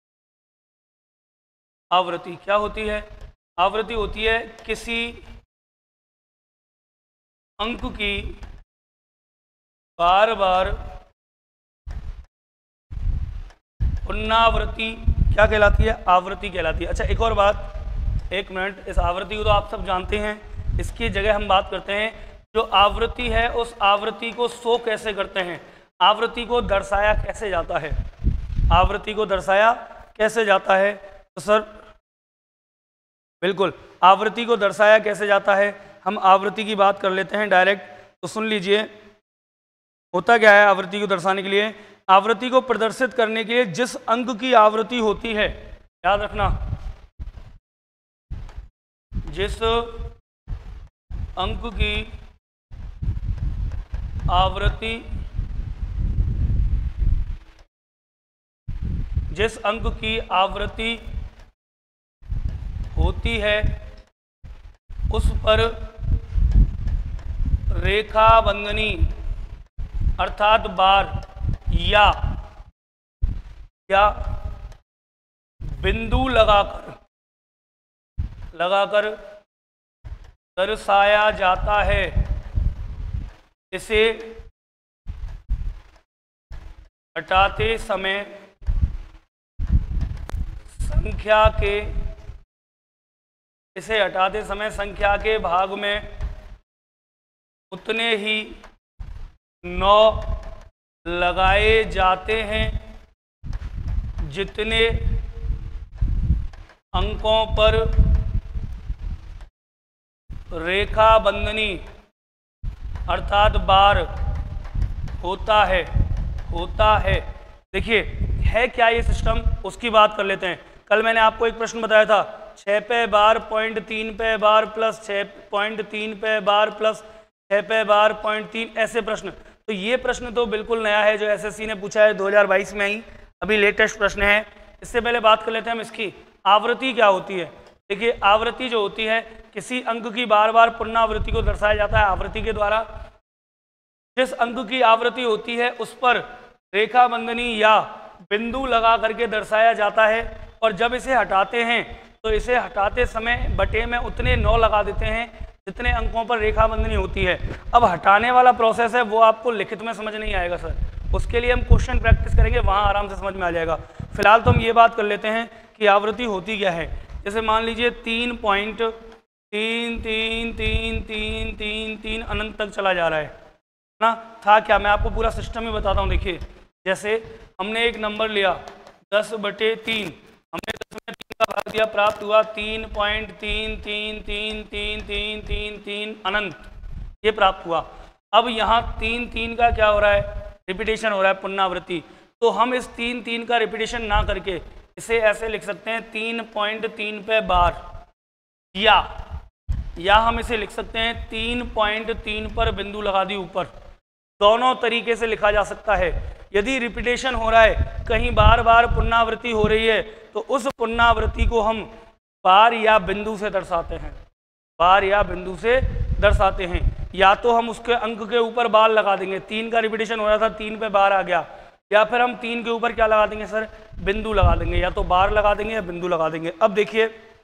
आवृत्ति क्या होती है? आवृत्ति होती है किसी अंक की बार बार पुनरावृत्ति, क्या कहलाती है? आवृत्ति कहलाती है। अच्छा एक और बात, एक मिनट, इस आवृत्ति को तो आप सब जानते हैं, इसकी जगह हम बात करते हैं जो आवृत्ति है उस आवृत्ति को शो कैसे करते हैं, आवृत्ति को दर्शाया कैसे जाता है, आवृत्ति को दर्शाया कैसे जाता है। तो सर बिल्कुल, आवृत्ति को दर्शाया कैसे जाता है, हम आवृत्ति की बात कर लेते हैं डायरेक्ट। तो सुन लीजिए, होता क्या है आवृत्ति को दर्शाने के लिए? आवृत्ति को प्रदर्शित करने के लिए जिस अंक की आवृत्ति होती है, याद रखना, जिस अंक की आवृत्ति, जिस अंक की आवृत्ति होती है उस पर रेखा बंधनी अर्थात बार या या बिंदु लगाकर लगाकर दर्शाया जाता है, इसे हटाते समय संख्या के इसे हटाते समय संख्या के भाग में उतने ही नौ लगाए जाते हैं जितने अंकों पर रेखा बंधनी अर्थात बार होता है होता है देखिए है क्या ये सिस्टम, उसकी बात कर लेते हैं। कल मैंने आपको एक प्रश्न बताया था, छः पे बार पॉइंट तीन पे बार प्लस छः पॉइंट तीन पे बार प्लस छः पे बार पॉइंट तीन, ऐसे प्रश्न। तो ये प्रश्न तो बिल्कुल नया है जो एसएससी ने पूछा है दो हज़ार बाईस में ही, अभी लेटेस्ट प्रश्न है। इससे पहले बात कर लेते हैं हम इसकी आवृत्ति क्या होती है। देखिए आवृत्ति जो होती है किसी अंक की बार बार पुनरावृत्ति को दर्शाया जाता है आवृत्ति के द्वारा। जिस अंक की आवृत्ति होती है उस पर रेखा बंधनी या बिंदु लगा करके दर्शाया जाता है, और जब इसे हटाते हैं तो इसे हटाते समय बटे में उतने नौ लगा देते हैं जितने अंकों पर रेखा बंधनी होती है। अब हटाने वाला प्रोसेस है वो आपको लिखित में समझ नहीं आएगा सर, उसके लिए हम क्वेश्चन प्रैक्टिस करेंगे, वहाँ आराम से समझ में आ जाएगा। फिलहाल तो हम ये बात कर लेते हैं कि आवृत्ति होती क्या है। जैसे मान लीजिए तीन पॉइंट तीन तीन तीन तीन तीन तीन अनंत तक चला जा रहा है ना। था क्या, मैं आपको पूरा सिस्टम ही बताता हूँ। देखिए, जैसे हमने एक नंबर लिया दस बटे तीन, हमने दस में तीन का भाग दिया, प्राप्त हुआ तीन पॉइंट तीन तीन तीन तीन तीन तीन तीन अनंत, ये प्राप्त हुआ। अब यहाँ तीन तीन का क्या हो रहा है, रिपीटेशन हो रहा है, पुनरावृत्ति। तो हम इस तीन तीन का रिपीटेशन ना करके इसे ऐसे लिख सकते हैं तीन पॉइंट तीन पे बार, या या हम इसे लिख सकते हैं तीन पॉइंट तीन पर बिंदु लगा दी ऊपर। दोनों तरीके से लिखा जा सकता है। यदि रिपीटेशन हो रहा है, कहीं बार बार पुनरावृत्ति हो रही है, तो उस पुनरावृत्ति को हम बार या बिंदु से दर्शाते हैं, बार या बिंदु से दर्शाते हैं। या तो हम उसके अंक के ऊपर बार लगा देंगे, तीन का रिपीटेशन हो रहा था, तीन पे बार आ गया, या फिर हम तीन के ऊपर क्या लगा देंगे सर, बिंदु लगा देंगे, या तो बार लगा देंगे या बिंदु लगा देंगे। अब देखिए,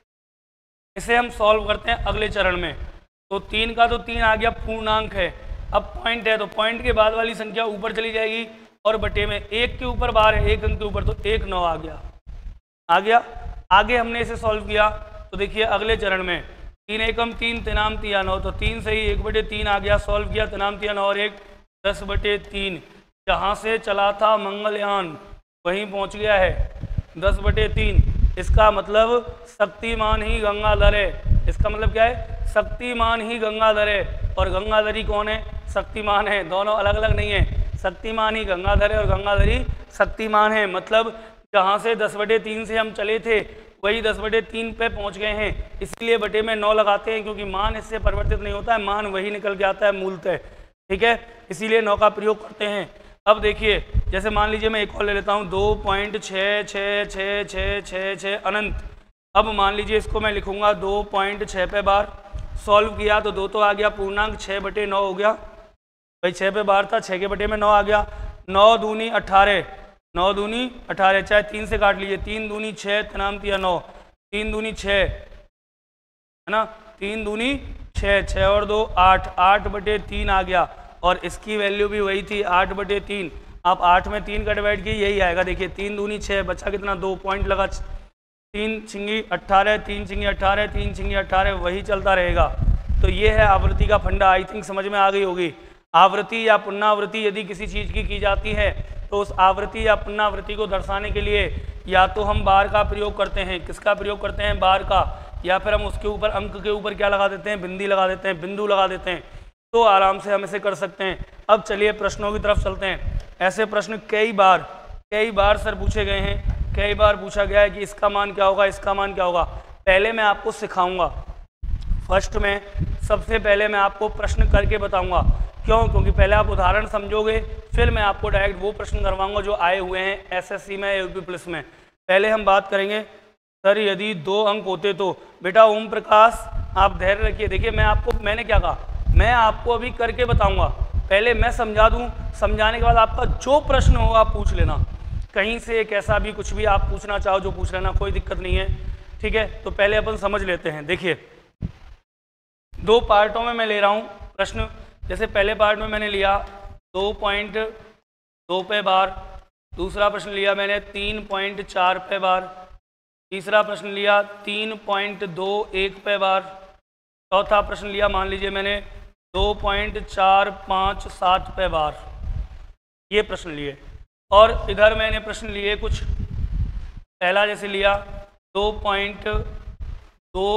इसे हम सॉल्व करते हैं अगले चरण में। तो तीन का तो तीन आ गया, पूर्णांक है। अब पॉइंट है, तो पॉइंट के बाद वाली संख्या ऊपर चली जाएगी, और बटे में एक के ऊपर बार है, एक अंक के ऊपर, तो एक नौ आ गया आ गया आगे हमने इसे सॉल्व किया, तो देखिए अगले चरण में तीन एकम तीन, तिनाम तिया नौ, तो तीन सही एक बटे तीन आ गया, सॉल्व किया, तिनाम तिया नौ और एक दस बटे तीन। जहाँ से चला था मंगलयान वहीं पहुँच गया है, दस बटे तीन। इसका मतलब शक्तिमान ही गंगाधर है। इसका मतलब क्या है, शक्तिमान ही गंगाधर है। और गंगाधरी कौन है, शक्तिमान है, दोनों अलग अलग नहीं है। शक्तिमान ही गंगाधर है और गंगाधरी शक्तिमान है। मतलब जहाँ से दस बटे तीन से हम चले थे वही दस बटे तीन पे पहुँच गए हैं, इसलिए बटे में नौ लगाते हैं, क्योंकि मान इससे परिवर्तित नहीं होता है, मान वही निकल के आता है मूलतः। ठीक है, इसीलिए नौ का प्रयोग करते हैं। अब देखिए, जैसे मान लीजिए मैं एक और ले लेता हूँ, दो पॉइंट छः छः छः छः छः छः अनंत। अब मान लीजिए इसको मैं लिखूँगा दो पॉइंट छः पे बार, सॉल्व किया तो दो तो आ गया, पूर्णांक छः बटे नौ हो गया, भाई छः पे बार था, छः के बटे में नौ आ गया, नौ दूनी अट्ठारह, नौ दूनी अट्ठारह, चाहे तीन से काट लीजिए, तीन दूनी छः, तनाम तिया नौ, तीन दूनी छः है ना, तीन दूनी छः, छः और दो आठ, आठ बटे तीन आ गया, और इसकी वैल्यू भी वही थी आठ बटे तीन। आप आठ में तीन का डिवाइड किए यही आएगा। देखिए तीन दूनी छः, बचा कितना, दो पॉइंट लगा, तीन छिंगी अट्ठारह, तीन छिंगी अट्ठारह, तीन छिंगी अट्ठारह, वही चलता रहेगा। तो ये है आवृत्ति का फंडा। आई थिंक समझ में आ गई होगी। आवृत्ति या पुनरावृत्ति यदि किसी चीज़ की की जाती है तो उस आवृत्ति या पुनरावृत्ति को दर्शाने के लिए या तो हम बार का प्रयोग करते हैं, किसका प्रयोग करते हैं, बार का, या फिर हम उसके ऊपर अंक के ऊपर क्या लगा देते हैं, बिंदी लगा देते हैं, बिंदु लगा देते हैं। तो आराम से हम इसे कर सकते हैं। अब चलिए प्रश्नों की तरफ चलते हैं। ऐसे प्रश्न कई बार कई बार सर पूछे गए हैं, कई बार पूछा गया है कि इसका मान क्या होगा, इसका मान क्या होगा। पहले मैं आपको सिखाऊंगा, फर्स्ट में सबसे पहले मैं आपको प्रश्न करके बताऊंगा। क्यों? क्योंकि पहले आप उदाहरण समझोगे, फिर मैं आपको डायरेक्ट वो प्रश्न करवाऊंगा जो आए हुए हैं एसएससी में, यूपी पुलिस में। पहले हम बात करेंगे सर यदि दो अंक होते तो। बेटा ओम प्रकाश आप धैर्य रखिए। देखिए मैं आपको, मैंने क्या कहा, मैं आपको अभी करके बताऊंगा। पहले मैं समझा दूं, समझाने के बाद आपका जो प्रश्न होगा आप पूछ लेना। कहीं से कैसा भी कुछ भी आप पूछना चाहो जो पूछ लेना, कोई दिक्कत नहीं है। ठीक है, तो पहले अपन समझ लेते हैं। देखिए दो पार्टों में मैं ले रहा हूँ प्रश्न। जैसे पहले पार्ट में मैंने लिया दो पॉइंट दो पे बार, दूसरा प्रश्न लिया मैंने तीन पॉइंट चार पे बार, तीसरा प्रश्न लिया तीन पॉइंट दो एक पे बार, चौथा प्रश्न लिया मान लीजिए मैंने दो पॉइंट चार पाँच सात पे बार। ये प्रश्न लिए। और इधर मैंने प्रश्न लिए कुछ, पहला जैसे लिया दो पॉइंट दो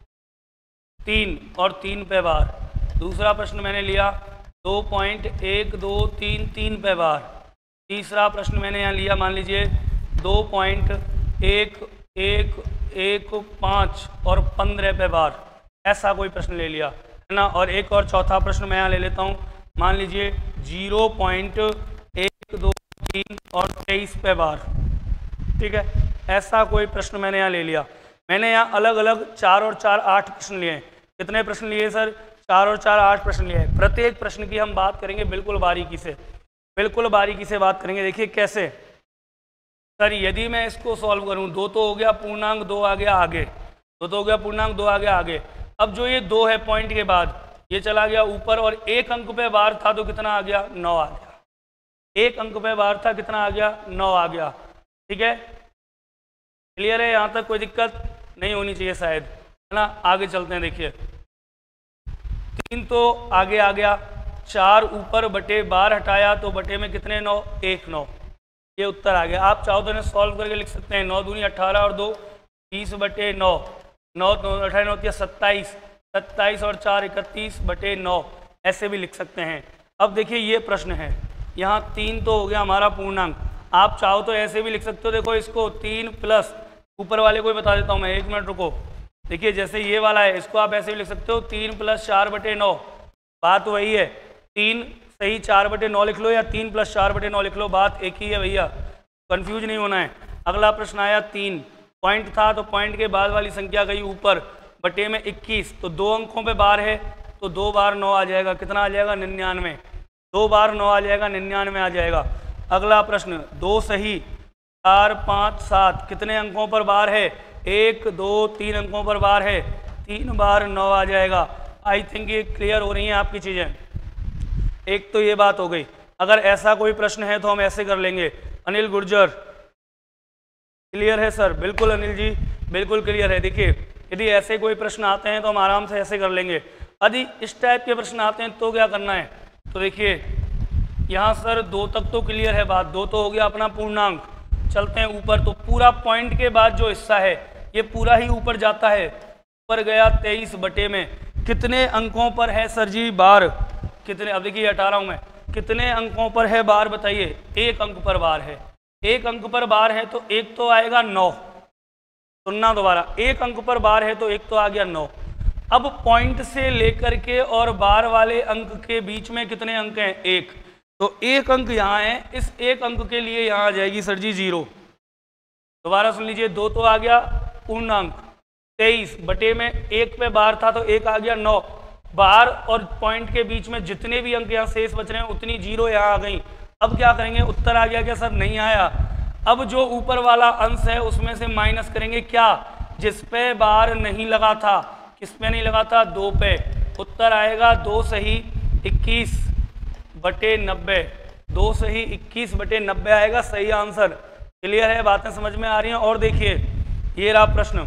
तीन और तीन पे बार, दूसरा प्रश्न मैंने लिया दो पॉइंट एक दो तीन तीन पे बार, तीसरा प्रश्न मैंने यहाँ लिया मान लीजिए दो पॉइंट एक एक एक पाँच और पंद्रह पे बार। ऐसा कोई प्रश्न ले लिया है ना। और एक और चौथा प्रश्न मैं यहाँ ले लेता हूँ, मान लीजिए जीरो पॉइंट एक दो तीन और तेईस पे बार। ठीक है, ऐसा कोई प्रश्न मैंने यहाँ ले लिया। मैंने यहाँ अलग अलग चार और चार आठ प्रश्न लिए हैं। कितने प्रश्न लिए सर? चार और चार आठ प्रश्न लिए हैं। प्रत्येक प्रश्न की हम बात करेंगे बिल्कुल बारीकी से, बिल्कुल बारीकी से बात करेंगे। देखिए कैसे सर, यदि मैं इसको सॉल्व करूं, दो तो हो गया पूर्णांक, दो आ गया आगे, दो तो हो गया पूर्णांक, दो आ गया आगे। अब जो ये दो है पॉइंट के बाद ये चला गया ऊपर, और एक अंक पे बार था तो कितना आ गया? नौ आ गया। एक अंक पे बार था, कितना आ गया? नौ आ गया। ठीक है, क्लियर है? यहाँ तक कोई दिक्कत नहीं होनी चाहिए शायद। ना। आगे चलते हैं, देखिए तीन तो आगे आ गया, चार ऊपर बटे बार हटाया तो बटे में कितने नौ, एक नौ, ये उत्तर आ गया। आप चाहो तो इन्हें सॉल्व करके लिख सकते हैं, नौ दूनी अट्ठारह और दो बीस बटे नौ, नौ अठारह नौ या सत्ताईस, सत्ताईस और चार इकतीस बटे नौ, ऐसे भी लिख सकते हैं। अब देखिए ये प्रश्न है, यहाँ तीन तो हो गया हमारा पूर्णांक, आप चाहो तो ऐसे भी लिख सकते हो। देखो इसको तीन प्लस ऊपर वाले को ही बता देता हूँ मैं, एक मिनट रुको। देखिए जैसे ये वाला है, इसको आप ऐसे भी लिख सकते हो, तीन प्लस चार बटे नौ, बात वही है, तीन सही चार बटे नौ लिख लो या तीन प्लस चार बटे नौ लिख लो, बात एक ही है भैया, कंफ्यूज नहीं होना है। अगला प्रश्न आया तीन, पॉइंट था तो पॉइंट के बाद वाली संख्या गई ऊपर, बटे में इक्कीस, तो दो अंकों पे बार है तो दो बार नौ आ जाएगा, कितना आ जाएगा निन्यानवे, दो बार नौ आ जाएगा निन्यानवे आ जाएगा। अगला प्रश्न दो सही चार पाँच सात, कितने अंकों पर बार है, एक दो तीन अंकों पर बार है, तीन बार नौ आ जाएगा। आई थिंक ये क्लियर हो रही हैं आपकी चीज़ें। एक तो ये बात हो गई। अगर ऐसा कोई प्रश्न है तो हम ऐसे कर लेंगे। अनिल गुर्जर, क्लियर है सर? बिल्कुल अनिल जी, बिल्कुल क्लियर है। देखिए यदि ऐसे कोई प्रश्न आते हैं तो हम आराम से ऐसे कर लेंगे। यदि इस टाइप के प्रश्न आते हैं तो क्या करना है, तो देखिए यहाँ सर दो तक तो क्लियर है बात, दो तो हो गया अपना पूर्णांक। चलते हैं ऊपर, तो पूरा पॉइंट के बाद जो हिस्सा है ये पूरा ही ऊपर जाता है, ऊपर गया तेईस बटे में, कितने अंकों पर है सर जी बार, कितने, अब देखिए हटा रहा हूँ मैं, कितने अंकों पर है बार बताइए, एक अंक पर बार है, एक अंक पर बार है तो एक तो आएगा नौ, सुनना दोबारा, एक अंक पर बार है तो एक तो आ गया नौ। अब पॉइंट से लेकर के और बार वाले अंक के बीच में कितने अंक हैं, एक, तो एक अंक यहाँ है, इस एक अंक के लिए यहाँ आ जाएगी सर जी जीरो। दोबारा सुन लीजिए, दो तो आ गया पूर्णांक, तेईस बटे में एक पे बार था तो एक आ गया नौ, बार और पॉइंट के बीच में जितने भी अंक यहाँ शेष बच रहे हैं उतनी जीरो यहाँ आ गई। अब क्या करेंगे, उत्तर आ गया क्या सर, नहीं आया। अब जो ऊपर वाला अंश है उसमें से माइनस करेंगे क्या, जिस पे बार नहीं लगा था, किस पे नहीं लगा था, दो पे, उत्तर आएगा दो सही इक्कीस बटे नब्बे, दो सही इक्कीस बटे नब्बे आएगा सही आंसर। क्लियर है, बातें समझ में आ रही हैं? और देखिए ये रहा प्रश्न,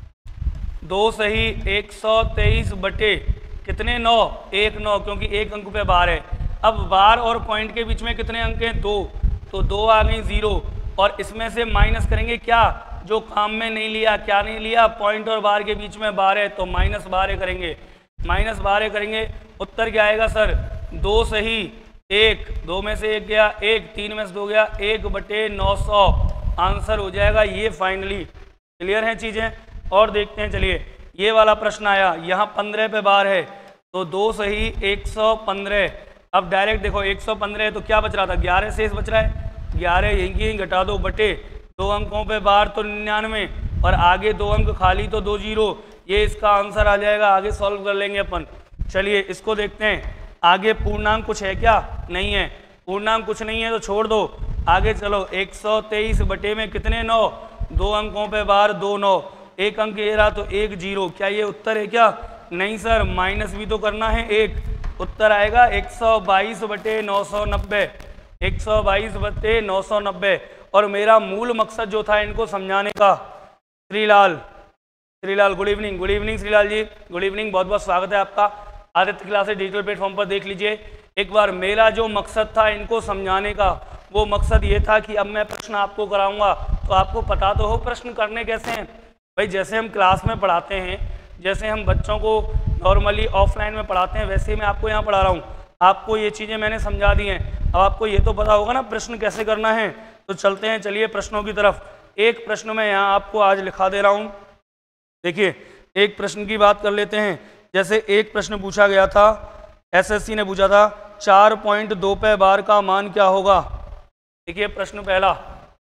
दो सही एक सौ तेईस बटे कितने नौ, एक नौ, क्योंकि एक अंक पे बार है। अब बार और पॉइंट के बीच में कितने अंक हैं, दो, तो दो आ गई जीरो, और इसमें से माइनस करेंगे क्या, जो काम में नहीं लिया, क्या नहीं लिया, पॉइंट और बार के बीच में बार है तो माइनस बारह करेंगे, माइनस बारह करेंगे, उत्तर क्या आएगा सर, दो सही एक, दो में से एक गया एक, तीन में से दो गया एक बटे नौ सौ, आंसर हो जाएगा ये फाइनली। क्लियर हैं चीज़ें? और देखते हैं, चलिए ये वाला प्रश्न आया, यहाँ पंद्रह पे बार है तो दो सही एक सौ पंद्रह। अब डायरेक्ट देखो एक सौ पंद्रह है तो क्या बच रहा था, ग्यारह शेष बच रहा है, ग्यारह यहीं यहीं घटा दो, बटे दो अंकों पे बार तो निन्यानवे, और आगे दो अंक खाली तो दो जीरो, ये इसका आंसर आ जाएगा। आगे सॉल्व कर लेंगे अपन। चलिए इसको देखते हैं, आगे पूर्णांक कुछ है क्या, नहीं है, पूर्णांक कुछ नहीं है तो छोड़ दो। आगे चलो, एक सौ तेईस बटे में कितने नौ, दो अंकों पे बार दो नौ, एक अंक ये रहा तो एक जीरो, क्या ये उत्तर है क्या, नहीं सर, माइनस भी तो करना है एक, उत्तर आएगा एक सौ बाईस बटे नौ सौ नब्बे, एक सौ बाईस बटे नौ सौ नब्बे। और मेरा मूल मकसद जो था इनको समझाने का, Shrilal, Shrilal good evening, good evening Shrilal ji, good evening, बहुत बहुत स्वागत है आपका आदित्य क्लासेस डिजिटल प्लेटफॉर्म पर। देख लीजिए एक बार, मेरा जो मकसद था इनको समझाने का, वो मकसद ये था कि अब मैं प्रश्न आपको कराऊंगा तो आपको पता तो हो प्रश्न करने कैसे हैं। भाई जैसे हम क्लास में पढ़ाते हैं, जैसे हम बच्चों को नॉर्मली ऑफलाइन में पढ़ाते हैं, वैसे ही मैं आपको यहाँ पढ़ा रहा हूँ। आपको ये चीज़ें मैंने समझा दी हैं, अब आपको ये तो पता होगा ना प्रश्न कैसे करना है। तो चलते हैं, चलिए प्रश्नों की तरफ। एक प्रश्न मैं यहाँ आपको आज लिखा दे रहा हूँ। देखिए एक प्रश्न की बात कर लेते हैं। जैसे एक प्रश्न पूछा गया था, एसएससी ने पूछा था, चार पॉइंट दो पे बार का मान क्या होगा। देखिए प्रश्न पहला,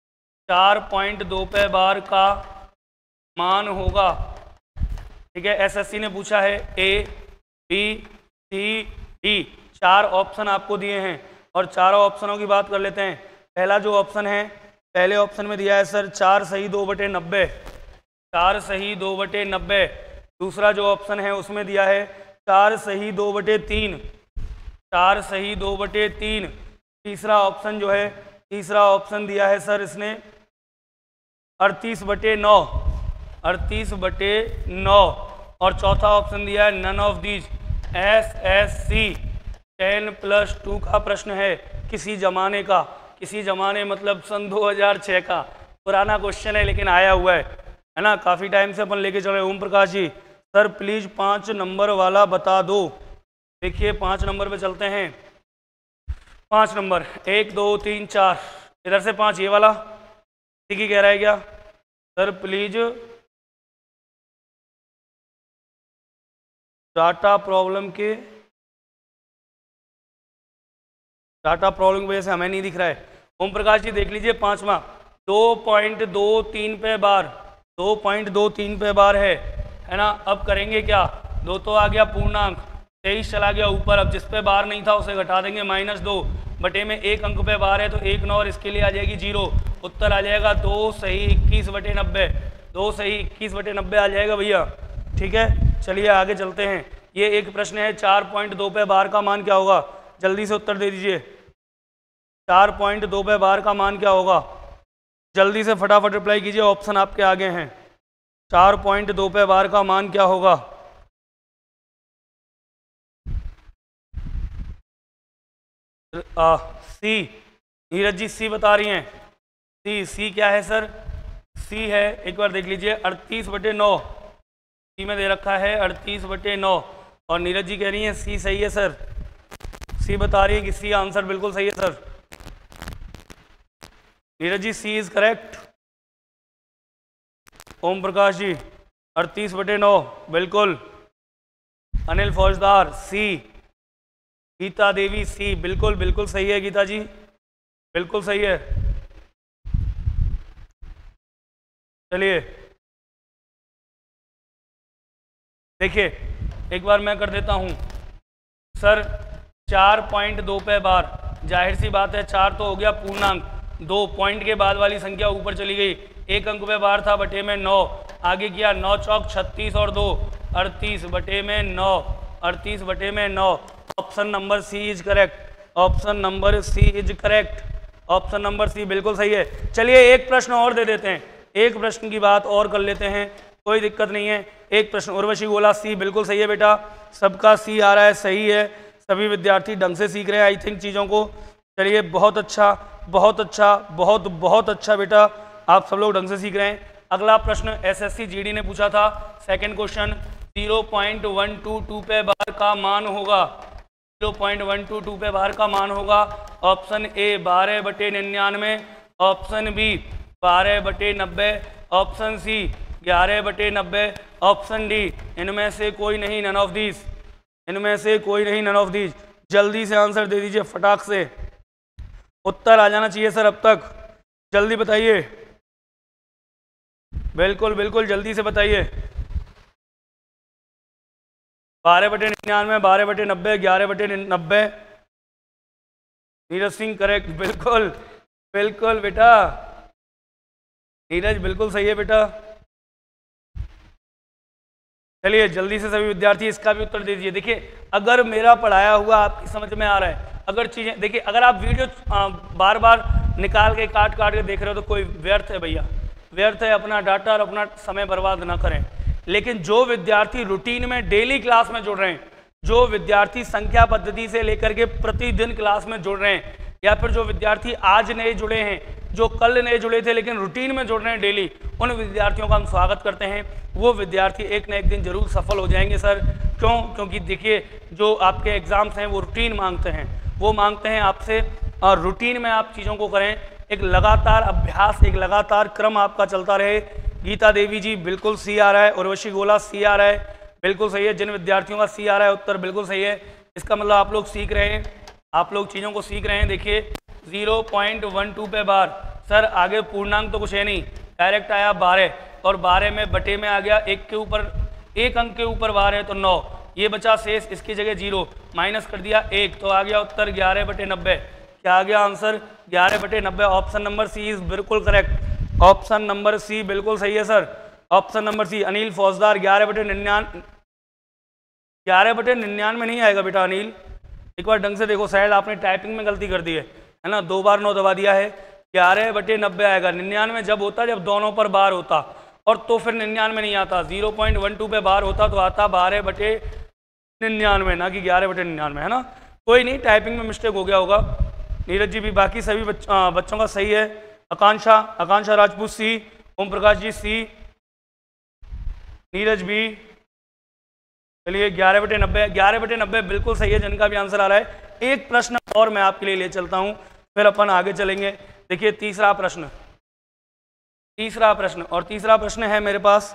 चार पॉइंट दो पे बार का मान होगा, ठीक है, एसएससी ने पूछा है। ए बी सी डी, चार ऑप्शन आपको दिए हैं और चारों ऑप्शनों की बात कर लेते हैं। पहला जो ऑप्शन है, पहले ऑप्शन में दिया है सर चार सही दो बटे नब्बे, चार सही दो बटे नब्बे। दूसरा जो ऑप्शन है उसमें दिया है चार सही दो बटे तीन, चार सही दो बटे तीन। तीसरा ऑप्शन जो है, तीसरा ऑप्शन दिया है सर इसने अड़तीस बटे नौ, अड़तीस बटे नौ। और चौथा ऑप्शन दिया है none of these. S S C ten plus two का प्रश्न है, किसी जमाने का, किसी जमाने मतलब सन दो हज़ार छह का, पुराना क्वेश्चन है लेकिन आया हुआ है है ना, काफ़ी टाइम से अपन लेके चल रहे। ओम प्रकाश जी सर प्लीज़ पाँच नंबर वाला बता दो। देखिए पाँच नंबर पे चलते हैं। पाँच नंबर एक दो तीन चार, इधर से पाँच, ये वाला ठीक ही कह रहा है क्या सर? प्लीज डाटा प्रॉब्लम के डाटा प्रॉब्लम की वजह से हमें नहीं दिख रहा है। ओम प्रकाश जी देख लीजिए पांचवा, दो पॉइंट दो तीन पे बार, दो पॉइंट दो तीन पे बार है है ना। अब करेंगे क्या, दो तो आ गया पूर्णांक, तेईस चला गया ऊपर, अब जिस पे बार नहीं था उसे घटा देंगे, माइनस दो बटे में एक अंक पे बार है तो एक नौ, और इसके लिए आ जाएगी जीरो। उत्तर आ जाएगा दो सही इक्कीस बटे नब्बे, दो सही इक्कीस बटे नब्बे आ जाएगा भैया। ठीक है चलिए आगे चलते हैं। ये एक प्रश्न है, चार पॉइंट दो पे बार का मान क्या होगा, जल्दी से उत्तर दे दीजिए। चार पॉइंट दो पे बार का मान क्या होगा, जल्दी से फटाफट रिप्लाई कीजिए, ऑप्शन आपके आगे हैं। चार पॉइंट दो पे बार का मान क्या होगा? आ, सी, नीरज जी सी बता रही हैं। सी, सी क्या है सर? सी है, एक बार देख लीजिए, अड़तीस बटे नौ, सी में दे रखा है अड़तीस बटे नौ, और नीरज जी कह रही हैं सी सही है सर। सी बता रही है कि सी आंसर बिल्कुल सही है sir. Neeraj ji C is correct. Om Prakash ji अड़तीस बटे नौ बिल्कुल। अनिल फौजदार सी। गीता देवी सी, बिल्कुल बिल्कुल सही है गीता जी, बिल्कुल सही है। चलिए देखिए एक बार मैं कर देता हूं सर। चार पॉइंट दो पे बार, जाहिर सी बात है चार तो हो गया पूर्णांक, दो पॉइंट के बाद वाली संख्या ऊपर चली गई, एक अंक पे बार था बटे में नौ, आगे किया नौ चौक छत्तीस और दो अड़तीस बटे में नौ, अड़तीस बटे में नौ। Option number C is correct, option number C is correct, option number C बिल्कुल सही है। चलिए एक प्रश्न और दे देते हैं, एक प्रश्न की बात और कर लेते हैं, कोई दिक्कत नहीं है। एक प्रश्न, उर्वशी बोला सी बिल्कुल सही है बेटा, सबका सी आ रहा है, सही है, सभी विद्यार्थी ढंग से सीख रहे हैं आई थिंक चीज़ों को। चलिए बहुत अच्छा बहुत अच्छा बहुत बहुत अच्छा बेटा, आप सब लोग ढंग से सीख रहे हैं। अगला प्रश्न एसएससी जीडी ने पूछा था, second question, zero point one two two पे बार का मान होगा, zero point one two two पे बार का मान होगा। ऑप्शन ए बारह बटे निन्यानवे, ऑप्शन बी बारह बटे नब्बे, ऑप्शन सी ग्यारह बटे नब्बे, ऑप्शन डी इनमें से कोई नहीं, नन ऑफ दीज, इनमें से कोई नहीं, नन ऑफ दीज। जल्दी से आंसर दे दीजिए फटाक से, उत्तर आ जाना चाहिए सर अब तक, जल्दी बताइए, बिल्कुल बिल्कुल जल्दी से बताइए। बारह बटे निन्यानवे, बारह बटे नब्बे, ग्यारह बटे नब्बे। नीरज सिंह करेक्ट, बिल्कुल बिल्कुल बेटा, नीरज बिल्कुल सही है बेटा। चलिए जल्दी से सभी विद्यार्थी इसका भी उत्तर दे दीजिए। देखिए अगर मेरा पढ़ाया हुआ आपकी समझ में आ रहा है, अगर चीज़ें देखिए, अगर आप वीडियो आ, बार बार निकाल के काट काट के देख रहे हो तो कोई व्यर्थ है भैया, व्यर्थ है, अपना डाटा और अपना समय बर्बाद ना करें। लेकिन जो विद्यार्थी रूटीन में डेली क्लास में जुड़ रहे हैं, जो विद्यार्थी संख्या पद्धति से लेकर के प्रतिदिन क्लास में जुड़ रहे हैं, या फिर जो विद्यार्थी आज नए जुड़े हैं, जो कल नए जुड़े थे लेकिन रूटीन में जुड़ रहे हैं डेली, उन विद्यार्थियों का हम स्वागत करते हैं। वो विद्यार्थी एक न एक दिन जरूर सफल हो जाएंगे सर। क्यों? क्योंकि देखिए जो आपके एग्जाम्स हैं वो रूटीन मांगते हैं, वो मांगते हैं आपसे और रूटीन में आप चीज़ों को करें, एक लगातार अभ्यास, एक लगातार क्रम आपका चलता रहे। गीता देवी जी बिल्कुल सी आ रहा है, उर्वशी गोला सी आ रहा है, बिल्कुल सही है। जिन विद्यार्थियों का सी आ रहा है उत्तर बिल्कुल सही है, इसका मतलब आप लोग सीख रहे हैं, आप लोग चीज़ों को सीख रहे हैं। देखिए ज़ीरो पॉइंट वन टू पे बार, सर आगे पूर्णांक तो कुछ है नहीं, डायरेक्ट आया बारह, और बारह में बटे में आ गया एक के ऊपर, एक अंक के ऊपर बारह है तो नौ, ये बचा शेष, इसकी जगह जीरो, माइनस कर दिया एक, तो आ गया उत्तर ग्यारह बटे नब्बे। क्या आ गया आंसर? ग्यारह बटे नब्बे। ऑप्शन नंबर सी इज बिल्कुल करेक्ट, ऑप्शन नंबर सी बिल्कुल सही है sir, option number C. Anil Faujdar ग्यारह बटे निन्यान ग्यारह बटे निन्यानवे नहीं आएगा बेटा अनिल, एक बार ढंग से देखो, शायद आपने टाइपिंग में गलती कर दी है, है ना, दो बार नौ दबा दिया है। ग्यारह बटे नब्बे आएगा, निन्यानवे जब होता जब दोनों पर बार होता, और तो फिर निन्यानवे नहीं आता, जीरो पॉइंट वन टू पे बार होता तो आता बारह बटे निन्यानवे, ना कि ग्यारह बटे निन्यानवे, है ना। कोई नहीं, टाइपिंग में मिस्टेक हो गया होगा। नीरज जी भी, बाकी सभी बच, आ, बच्चों का सही है। आकांक्षा आकांक्षा राजपूत सी, ओम प्रकाश जी सी, नीरज भी। चलिए ग्यारह बटे नब्बे, ग्यारह बटे नब्बे बिल्कुल सही है जिनका भी आंसर आ रहा है। एक प्रश्न और मैं आपके लिए ले चलता हूं, फिर अपन आगे चलेंगे। देखिए तीसरा प्रश्न, तीसरा प्रश्न और तीसरा प्रश्न है मेरे पास,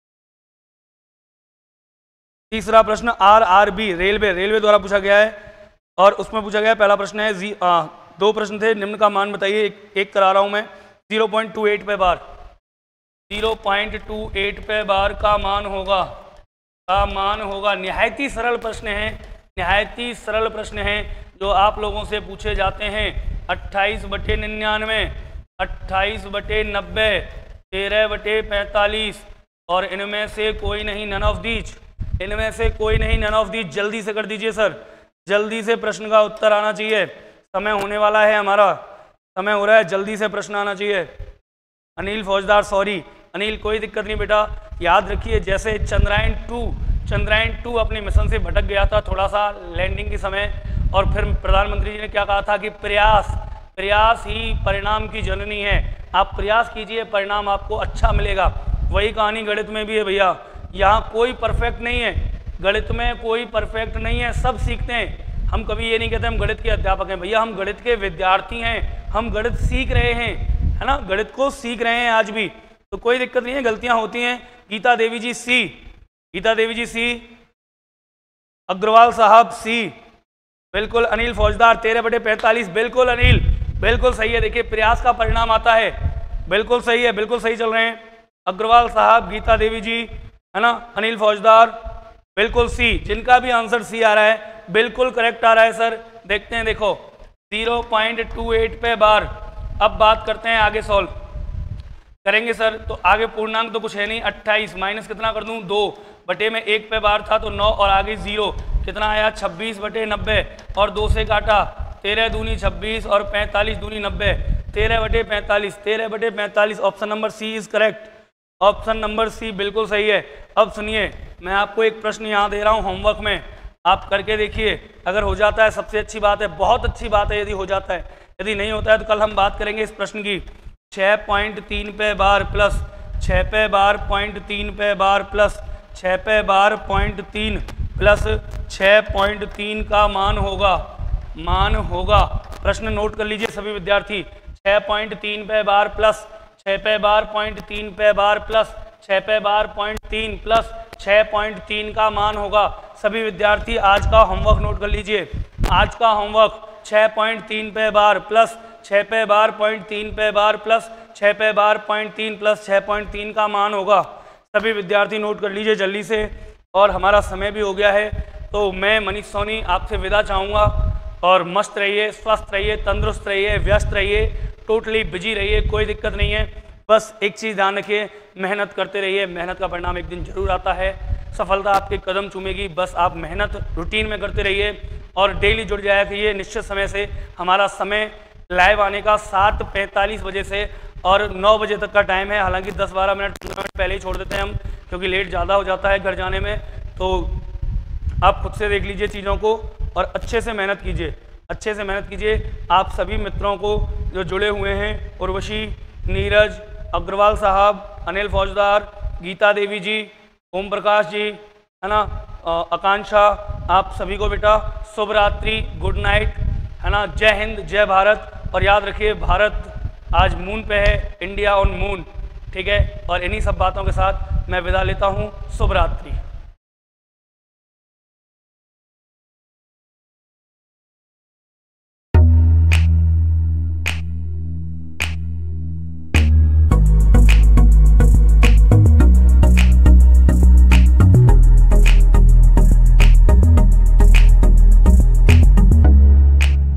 तीसरा प्रश्न R R B railway railway द्वारा पूछा गया है और उसमें पूछा गया है, पहला प्रश्न है जी आ, दो प्रश्न थे, निम्न का मान बताइए। एक, एक करा रहा हूं मैं, जीरो पॉइंट टू एट पे bar, zero point two eight पे बार का मान होगा, का मान होगा। निहायत ही सरल प्रश्न है, निहायत ही सरल प्रश्न है जो आप लोगों से पूछे जाते हैं। अट्ठाईस बटे निन्यानवे, अट्ठाईस बटे नब्बे, तेरह बटे पैंतालीस, और इनमें से कोई नहीं, नन ऑफ दीज, इनमें से कोई नहीं, नन ऑफ दीज। जल्दी से कर दीजिए सर, जल्दी से प्रश्न का उत्तर आना चाहिए, समय होने वाला है हमारा, समय हो रहा है, जल्दी से प्रश्न आना चाहिए। अनिल फौजदार, सॉरी अनिल, कोई दिक्कत नहीं बेटा। याद रखिए जैसे चंद्रयान टू चंद्रयान टू अपने मिशन से भटक गया था थोड़ा सा लैंडिंग के समय, और फिर प्रधानमंत्री जी ने क्या कहा था कि प्रयास प्रयास ही परिणाम की जननी है, आप प्रयास कीजिए परिणाम आपको अच्छा मिलेगा। वही कहानी गणित में भी है भैया, यहाँ कोई परफेक्ट नहीं है, गणित में कोई परफेक्ट नहीं है, सब सीखते हैं। हम कभी ये नहीं कहते हम गणित के अध्यापक हैं, भैया हम गणित के विद्यार्थी हैं, हम गणित सीख रहे हैं, है ना, गणित को सीख रहे हैं आज भी, तो कोई दिक्कत नहीं है, गलतियां होती हैं। गीता देवी जी सी, गीता देवी जी सी, अग्रवाल साहब सी, बिल्कुल। अनिल फौजदार तेरह बटे पैंतालीस, बिल्कुल अनिल, बिल्कुल सही है। देखिए प्रयास का परिणाम आता है, बिल्कुल सही है, बिल्कुल सही चल रहे हैं। अग्रवाल साहब, गीता देवी जी, है ना, अनिल फौजदार, बिल्कुल सी। जिनका भी आंसर सी आ रहा है बिल्कुल करेक्ट आ रहा है सर। देखते हैं, देखो जीरो पॉइंट टू एट पे बार। अब बात करते हैं, आगे सॉल्व करेंगे सर। तो आगे पूर्णांक तो कुछ है नहीं, अट्ठाईस माइनस कितना कर दूं, दो बटे में एक पे बार था तो नौ, और आगे जीरो, कितना आया छब्बीस बटे नब्बे, और दो से काटा, तेरह दूनी छब्बीस और पैंतालीस दूनी नब्बे, तेरह बटे पैंतालीस, तेरह बटे पैंतालीस। Option number C is correct, option number C बिल्कुल सही है। अब सुनिए, मैं आपको एक प्रश्न यहाँ दे रहा हूँ होमवर्क में, आप करके देखिए, अगर हो जाता है सबसे अच्छी बात है, बहुत अच्छी बात है यदि हो जाता है, यदि नहीं होता है तो कल हम बात करेंगे इस प्रश्न की। छः पॉइंट तीन पे बार प्लस छः पे बार पॉइंट तीन पे बार प्लस छः पे बार पॉइंट तीन प्लस छः पॉइंट तीन का मान होगा, मान होगा। प्रश्न नोट कर लीजिए सभी विद्यार्थी, छः पॉइंट तीन पे बार प्लस छः पे बार पॉइंट तीन पे बार प्लस छः पे बार पॉइंट तीन प्लस छः पॉइंट तीन का मान होगा। सभी विद्यार्थी आज का होमवर्क नोट कर लीजिए, आज का होमवर्क छः पॉइंट तीन पे बार प्लस छः पे बार पॉइंट तीन पे बार प्लस छः पे बार पॉइंट तीन प्लस छः पॉइंट तीन का मान होगा। सभी विद्यार्थी नोट कर लीजिए जल्दी से, और हमारा समय भी हो गया है, तो मैं मनीष सोनी आपसे विदा चाहूँगा। और मस्त रहिए, स्वस्थ रहिए, तंदुरुस्त रहिए, व्यस्त रहिए, टोटली बिजी रहिए, कोई दिक्कत नहीं है। बस एक चीज़ ध्यान रखिए, मेहनत करते रहिए, मेहनत का परिणाम एक दिन जरूर आता है, सफलता आपके कदम चूमेगी। बस आप मेहनत रूटीन में करते रहिए और डेली जुड़ जाया करिए निश्चित समय से। हमारा समय लाइव आने का सात पैंतालीस बजे से और नौ बजे तक का टाइम है, हालांकि दस बारह मिनट पंद्रह मिनट पहले ही छोड़ देते हैं हम, क्योंकि लेट ज़्यादा हो जाता है घर जाने में। तो आप खुद से देख लीजिए चीज़ों को और अच्छे से मेहनत कीजिए, अच्छे से मेहनत कीजिए। आप सभी मित्रों को जो जुड़े हुए हैं, उर्वशी, नीरज, अग्रवाल साहब, अनिल फौजदार, गीता देवी जी, ओम प्रकाश जी, है ना, आकांक्षा, आप सभी को बेटा शुभ रात्रि, गुड नाइट, है ना। जय हिंद, जय भारत। और याद रखिए भारत आज मून पे है, इंडिया ऑन मून, ठीक है। और इन्हीं सब बातों के साथ मैं विदा लेता हूँ, शुभ रात्रि।